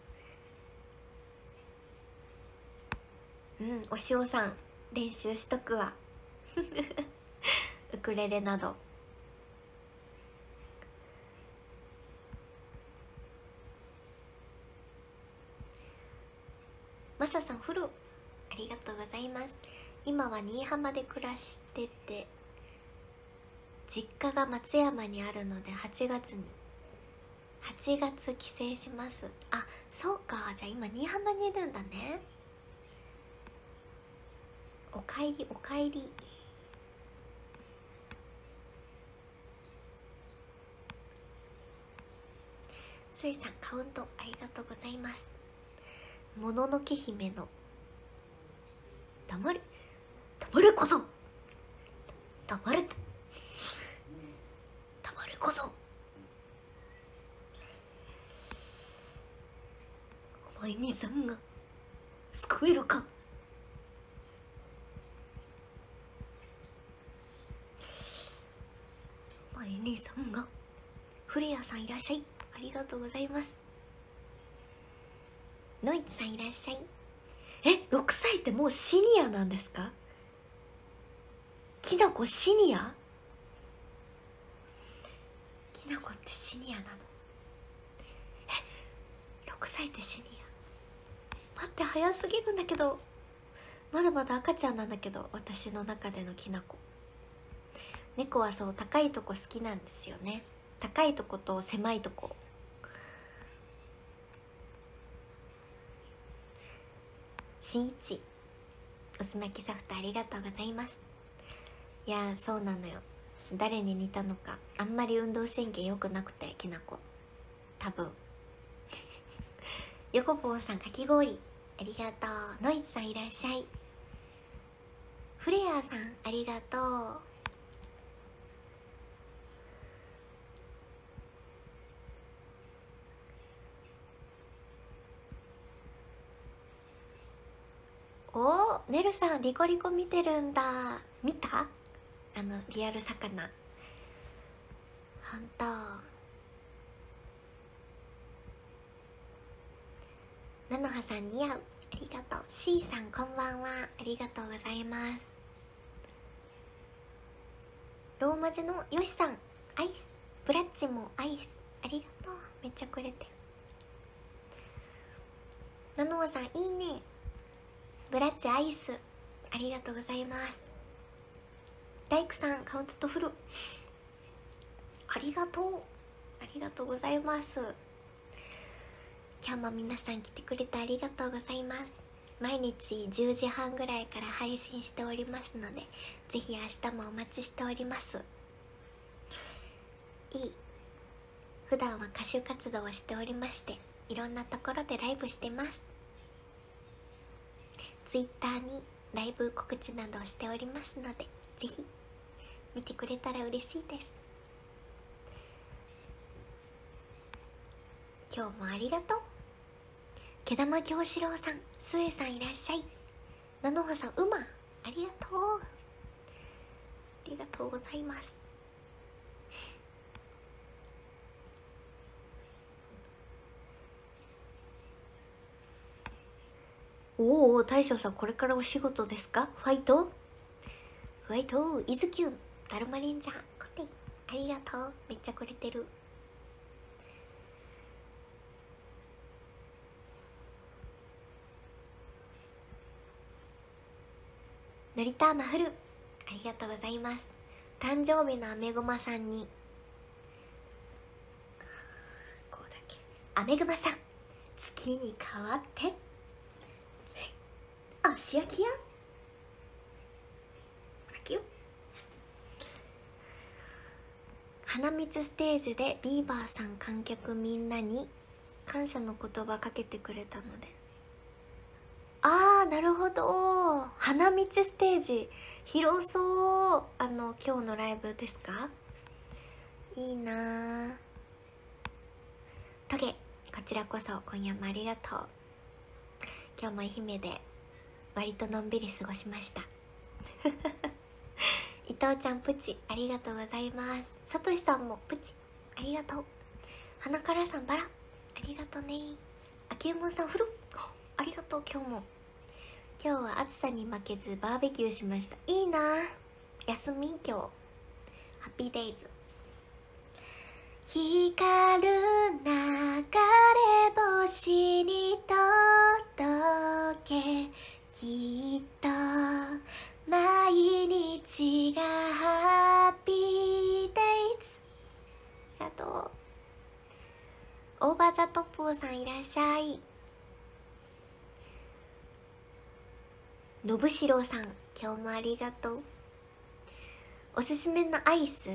うん、お塩さん練習しとくわウクレレなど。マサさんフルありがとうございます。今は新居浜で暮らしてて、実家が松山にあるのではちがつにはちがつ帰省します。あ、そうか、じゃあ今新居浜にいるんだね。おかえりおかえり。スイさんカウントありがとうございます。もののけ姫の黙れ黙れこそ黙れ黙れこそお前兄さんが救えるか。お前兄さんが。フレアさんいらっしゃい、ありがとうございます。ノイツさんいらっしゃい。え、ろくさいってもうシニアなんですか？きなこシニア？きなこってシニアなの？え、ろくさいってシニア？待って、早すぎるんだけど。まだまだ赤ちゃんなんだけど、私の中でのきなこ。猫はそう高いとこ好きなんですよね。高いとこと狭いとこ。しんいちうずまきソフトありがとうございます。いやー、そうなのよ。誰に似たのか、あんまり運動神経良くなくて、きなこ多分横坊さんかき氷ありがとう。ノイツさんいらっしゃい。フレアさんありがとう。おー、ねるさんリコリコ見てるんだ。見た？あのリアル魚。ほんと菜の葉さん似合う、ありがとう。 C さんこんばんは、ありがとうございます。ローマ字のよしさんアイス、ブラッチもアイス、ありがとう、めっちゃくれてる。菜の葉さんいいね、ブラッチアイス、ありがとうございます。大工さんカウントとフル、ありがとう、ありがとうございます。今日も皆さん来てくれてありがとうございます。毎日じゅうじはんぐらいから配信しておりますので、ぜひ明日もお待ちしております。いい、普段は歌手活動をしておりまして、いろんなところでライブしてます。ツイッターにライブ告知などをしておりますので、ぜひ見てくれたら嬉しいです。今日もありがとう。毛玉京志郎さん、スエさんいらっしゃい。菜の葉さん、うま、ありがとう、ありがとうございます。おお、大将さんこれからお仕事ですか？ファイトファイト、イズキュン、ダルマリンジャーコテン、ありがとう、めっちゃくれてる。のりたまフル、ありがとうございます。誕生日のアメグマさんにこうだけ、アメグマさん月に変わって足焼きや秋よ。花蜜ステージでビーバーさん観客みんなに感謝の言葉かけてくれたので、あーなるほど、花道ステージ広そう。あの今日のライブですか？いいなー。トゲ、こちらこそ今夜もありがとう。今日も愛媛で割とのんびり過ごしました伊藤ちゃんプチありがとうございます。さとしさんもプチありがとう。花からさんバラありがとうね。あきえもんさんフルありがとう。今日も今日は暑さに負けずバーベキューしました。いいな、休み今日。ハッピーデイズ。光る流れ星に届け、きっと毎日がハッピーデイズ。ありがとう。オーバーザトップーさんいらっしゃい。のぶしろうさん今日もありがとう。おすすめのアイス、うん、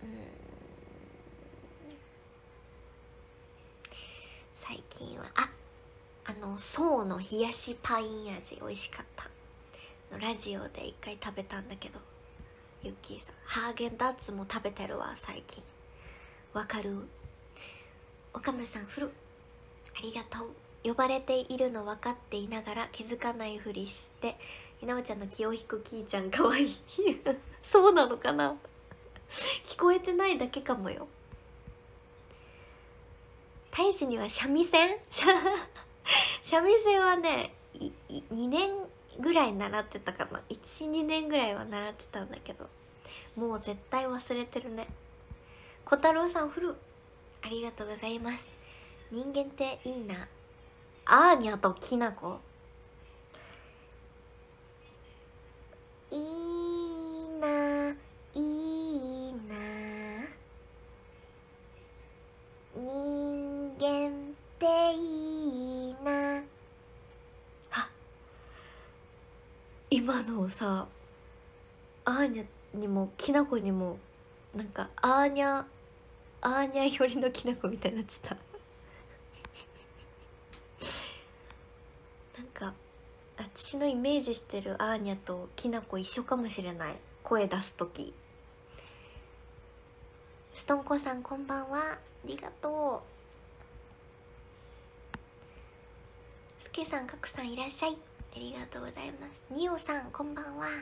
最近はああの爽の冷やしパイン味美味しかった。ラジオで一回食べたんだけど、ユッキーさんハーゲンダッツも食べてるわ最近。わかる？おかめさんフルありがとう。呼ばれているの分かっていながら気づかないふりしてひなおちゃんの気を引くキーちゃんかわいいそうなのかな聞こえてないだけかもよ。大使には三味線三味線はねにねんぐらい習ってたかな。いちにねんぐらいは習ってたんだけど、もう絶対忘れてるね。小太郎さんフルありがとうございます。人間っていいな。アーニャときなこいいな、いいな。人間っていいな。あ、今のさ、アーニャにもきなこにもなんかアーニャアーニャ寄りのきなこみたいになっちゃったなんか私のイメージしてるアーニャときなこ一緒かもしれない、声出す時。ストンコさんこんばんは、ありがとう。スケさんカクさんいらっしゃい、ありがとうございます。ニオさんこんばんは。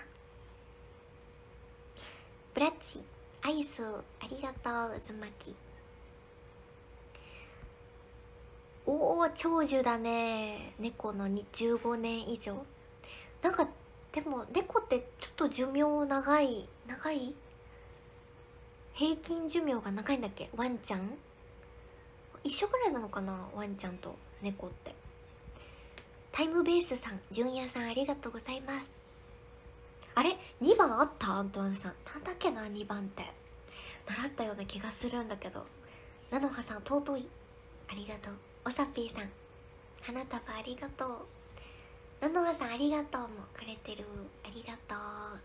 ブラッチアイスありがとう。渦巻きおお長寿だね。猫のにじゅうごねん以上。なんかでも猫ってちょっと寿命長い長い平均寿命が長いんだっけ。ワンちゃん一緒ぐらいなのかな、ワンちゃんと猫って。タイムベースさん、純也さんありがとうございます。あれにばんあった？アントワンさんなんだっけな、にばんって習ったような気がするんだけど。菜の葉さん尊いありがとう。おさぴーさん花束ありがとう。菜の葉さんありがとうもくれてる、ありがとう。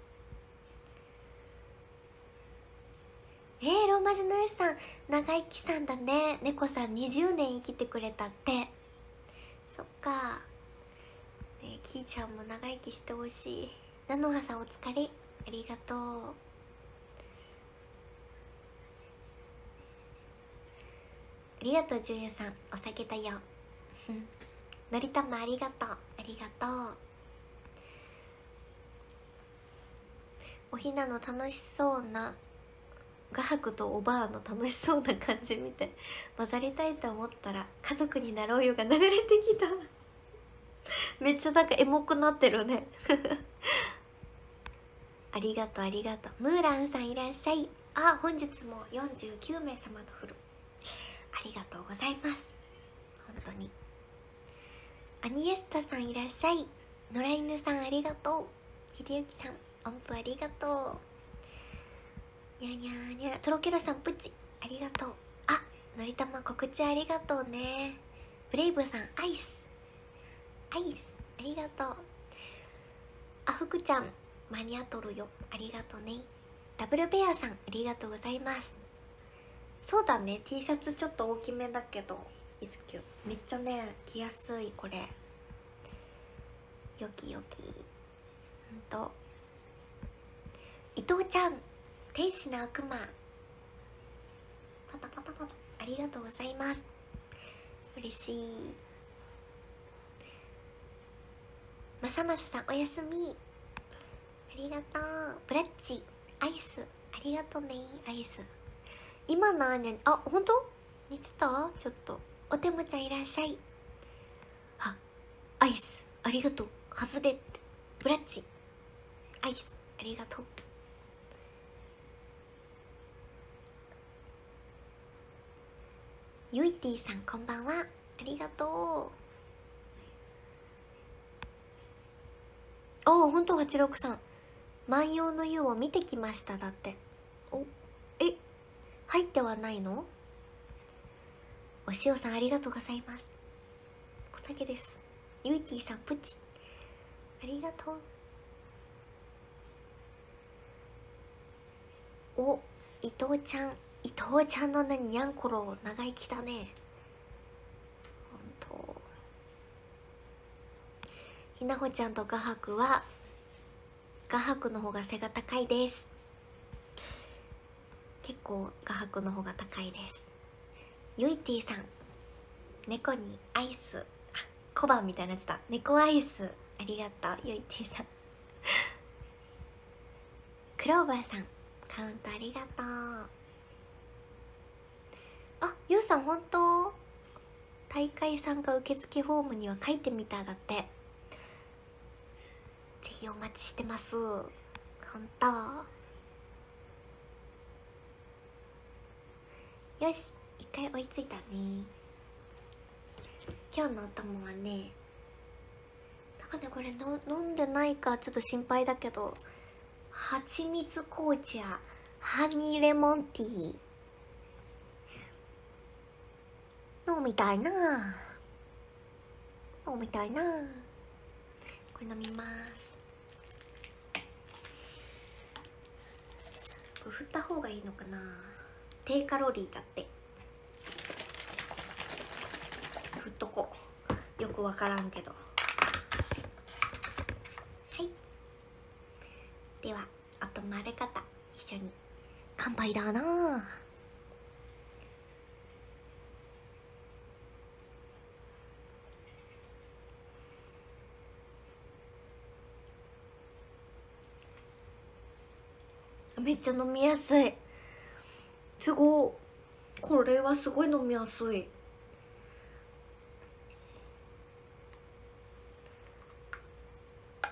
えー、ローマ字の S さん長生きさんだね。猫さんにじゅうねん生きてくれたって。そっかね。キーちゃんも長生きしてほしい。菜の葉さんお疲れありがとう。ありがとう純也さんお酒だよのりたまありがとう、ありがとう。おひなの楽しそうな画伯とおばあの楽しそうな感じ見て混ざりたいと思ったら家族になろうよが流れてきためっちゃなんかエモくなってるねありがとうありがとう。ムーランさんいらっしゃい。あ、本日もよんじゅうきゅうめいさまのフルありがとうございます。本当に。アニエスタさんいらっしゃい。野良犬さんありがとう。ひでゆきさん音符ありがとう。にゃにゃーにゃ。とろけろさんプチありがとう。あ、のりたま告知ありがとうね。ブレイブさんアイスアイスありがとう。あ、ふくちゃん間に合っとるよありがとうね。ダブルベアさんありがとうございます。そうだね、 T シャツちょっと大きめだけどいつきゅめっちゃね着やすい。これよきよき。ほんと伊藤ちゃん天使の悪魔パタパタパタありがとうございます。嬉しい。まさまささんおやすみありがとう。ブラッチアイスありがとうね。アイス今のアーニャにあ、ほんと似てた。ちょっとおてもちゃんいらっしゃい。あ、アイスありがとう。外れってブラッチアイスありがとう。ゆいてぃさんこんばんはありがとう。ああほんとはちろくさん万葉の湯を見てきましただって。おえ入ってはないの。お塩さんありがとうございます。お酒です。ゆいてぃさんプチありがとう。お伊藤ちゃん伊藤ちゃんのねにゃんころ長生きだね。ほんとひなほちゃんと画伯は画伯の方が背が高いです。結構画伯の方が高いです。ゆいてぃさん猫にアイス、あ小判みたいなやつだ。猫アイスありがとうゆいてぃさんクローバーさんカウントありがとう。あ、ゆうさん本当大会参加受付フォームには書いてみただって。ぜひお待ちしてます。本当よし一回追いついたね。今日のお供はね、なんかねこれの飲んでないかちょっと心配だけど、はちみつ紅茶ハニーレモンティー飲みたいな飲みたいな。これ飲みます。これ振った方がいいのかな。低カロリーだって。振っとこう。よくわからんけど。はい、ではあと丸方一緒に乾杯だな。めっちゃ飲みやすい。すごい、これはすごい飲みやすい。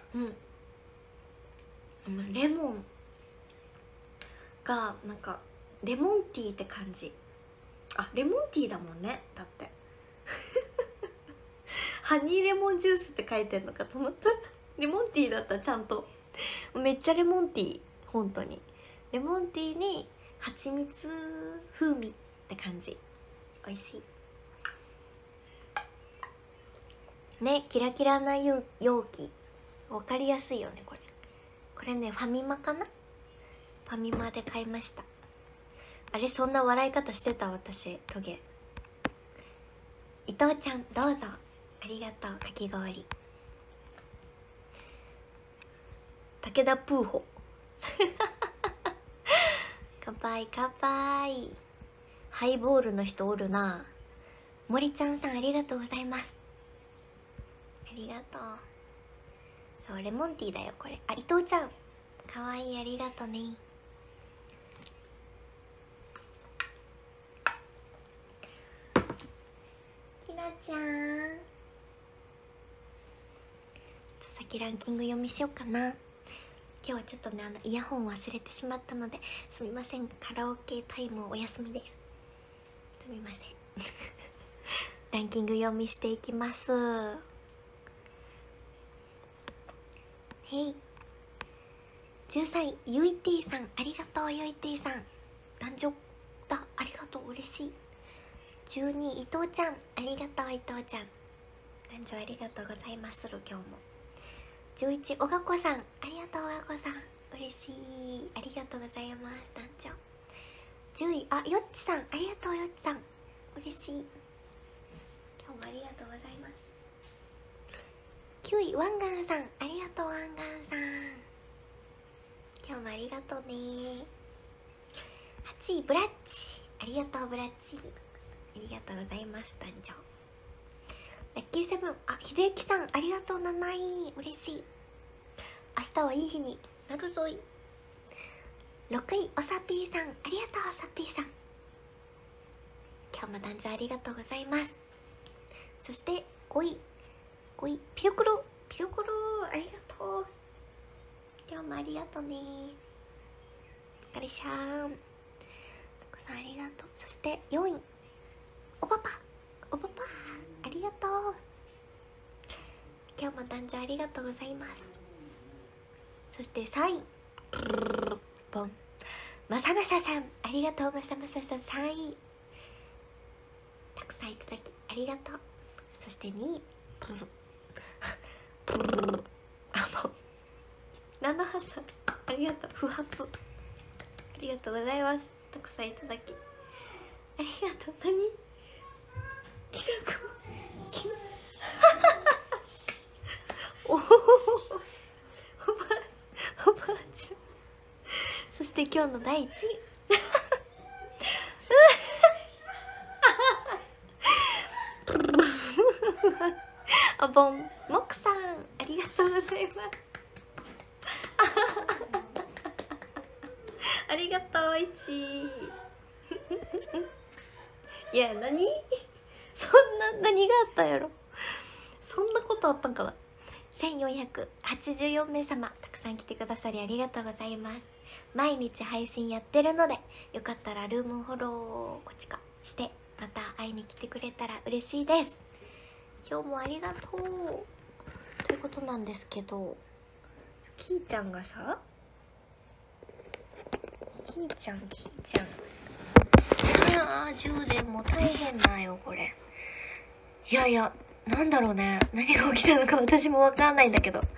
うんレモンがなんかレモンティーって感じ。あ、レモンティーだもんね、だってハニーレモンジュースって書いてんのかと思ったレモンティーだった。ちゃんとめっちゃレモンティー。本当にレモンティーに蜂蜜風味って感じ。美味しいね。キラキラな容器、わかりやすいよね。これこれね、ファミマかな。ファミマで買いました。あれ、そんな笑い方してた私。トゲ伊藤ちゃんどうぞ。ありがとう。かき氷武田プーホ乾杯乾杯。ハイボールの人おるな。森ちゃんさんありがとうございます。ありがとう。そうレモンティーだよこれ。あ、伊藤ちゃんかわいい。ありがとね。きなちゃん先ランキング読みしようかな。今日はちょっとね、あのイヤホン忘れてしまったのですみません。カラオケタイムお休みです。すみませんランキング読みしていきます。へい。じゅうさんいゆいてぃさんありがとう。ゆいてぃさん男女だ、ありがとう。嬉しい。じゅうにい伊藤ちゃんありがとう。伊藤ちゃん男女ありがとうございまする。今日もじゅういちおがこさんありがとう。おがこさん嬉しい。ありがとうございます。団長じゅういあよっちさんありがとう。よっちさん嬉しい。今日もありがとうございます。きゅういワンガンさんありがとう。ワンガンさん今日もありがとうね。はちいブラッチありがとう。ブラッチありがとうございます。団長ラッキーセブンあひでゆきさんありがとう。なない嬉しい。明日はいい日になるぞい。ろくいおさぴーさんありがとう。おさぴーさん今日も団長ありがとうございます。そしてごいごいピロクロピロクロありがとう。今日もありがとうね。お疲れしゃーん。たくさんありがとう。そしてよんいおパパおパパありがとう。今日も団長ありがとうございます。そしてさんいポンまさまささんありがとう。まさまささんさんいたくさんいただきありがとう。そしてにいあもうななはさんありがとう。不発ありがとうございます。たくさんいただきありがとう。何きなこおおおばおばあちゃん。そして今日のだいいちいおぼんもくさんありがとうございますありがとういちいや何そんな何があったんやろ。そんなことあったんかな。せんよんひゃくはちじゅうよんめいさまたくさん来てくださりありがとうございます。毎日配信やってるのでよかったらルームフォローをこっちかしてまた会いに来てくれたら嬉しいです。今日もありがとうということなんですけど、きーちゃんがさきーちゃんきーちゃんいやー充電も大変だよこれ。いやいやなんだろうね、何が起きたのか私もわかんないんだけど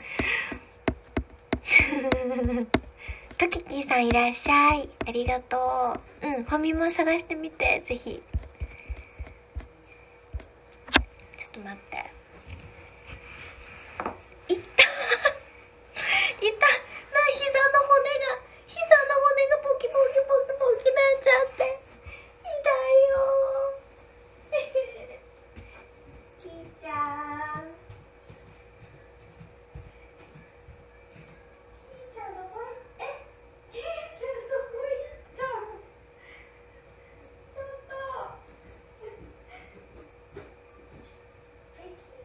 トキキーさんいらっしゃいありがとう。うんファミマ探してみてぜひ。ちょっと待って、いったいったな、膝の骨が膝の骨がポキポキポキポキなっちゃって痛いよきーちゃんきーちゃんどこえきーちゃんどこ行ったの。ちょっとえきー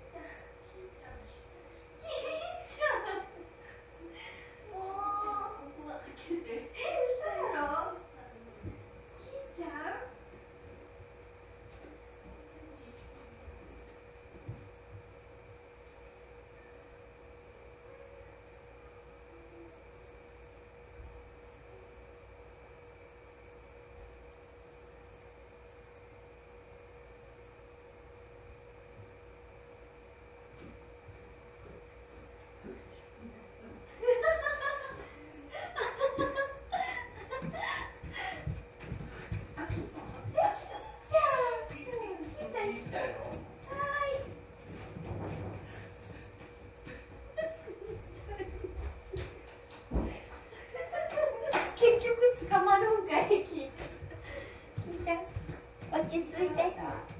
ち着いて、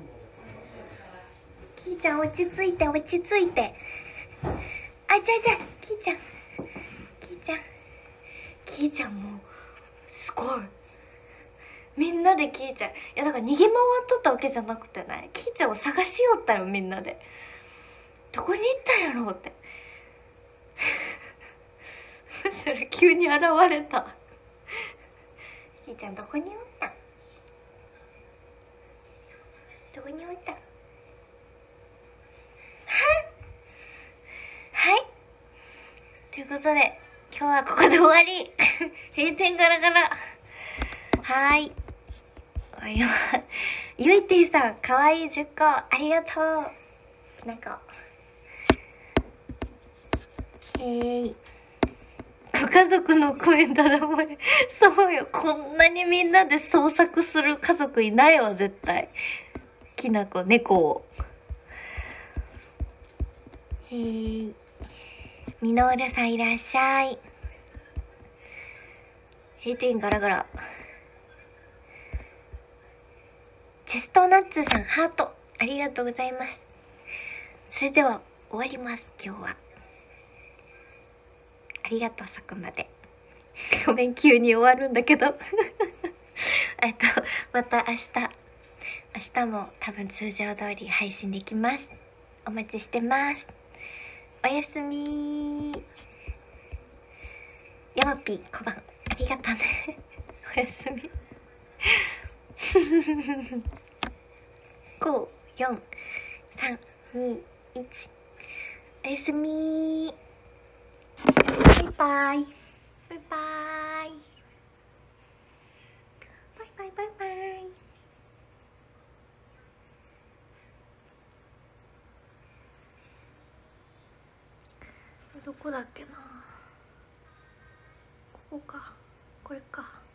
きーちゃん落ち着いて落ち着いて。あ、じゃじゃきーちゃんきーちゃんきーちゃんもうすごい、みんなできーちゃん、いやだから逃げ回っとったわけじゃなくてね、きーちゃんを探しよったよ、みんなで。どこに行ったんやろうってそしたら急に現れたきーちゃんどこにおった、どこにおった。はい、ということで今日はここで終わり閉店ガラガラ。はーい、ゆいてぃさんかわいいじゅっこありがとう。なんかえーい、ご家族の声だだ漏れそうよ、こんなにみんなで創作する家族いないわ絶対。きなこ猫をへーい、みのるさんいらっしゃい。閉店ガラガラ。チェストナッツさんハートありがとうございます。それでは終わります。今日はありがとう、そこまでごめん急に終わるんだけどえっとまた明日明日も多分通常通り配信できます。お待ちしてます。おやすみー。ヤマピー小判ありがとうねおやすみご、よん、さん、に、いちおやすみー。バイバイバイバイバイバイバイバイ。どこだっけな、ここか、これか。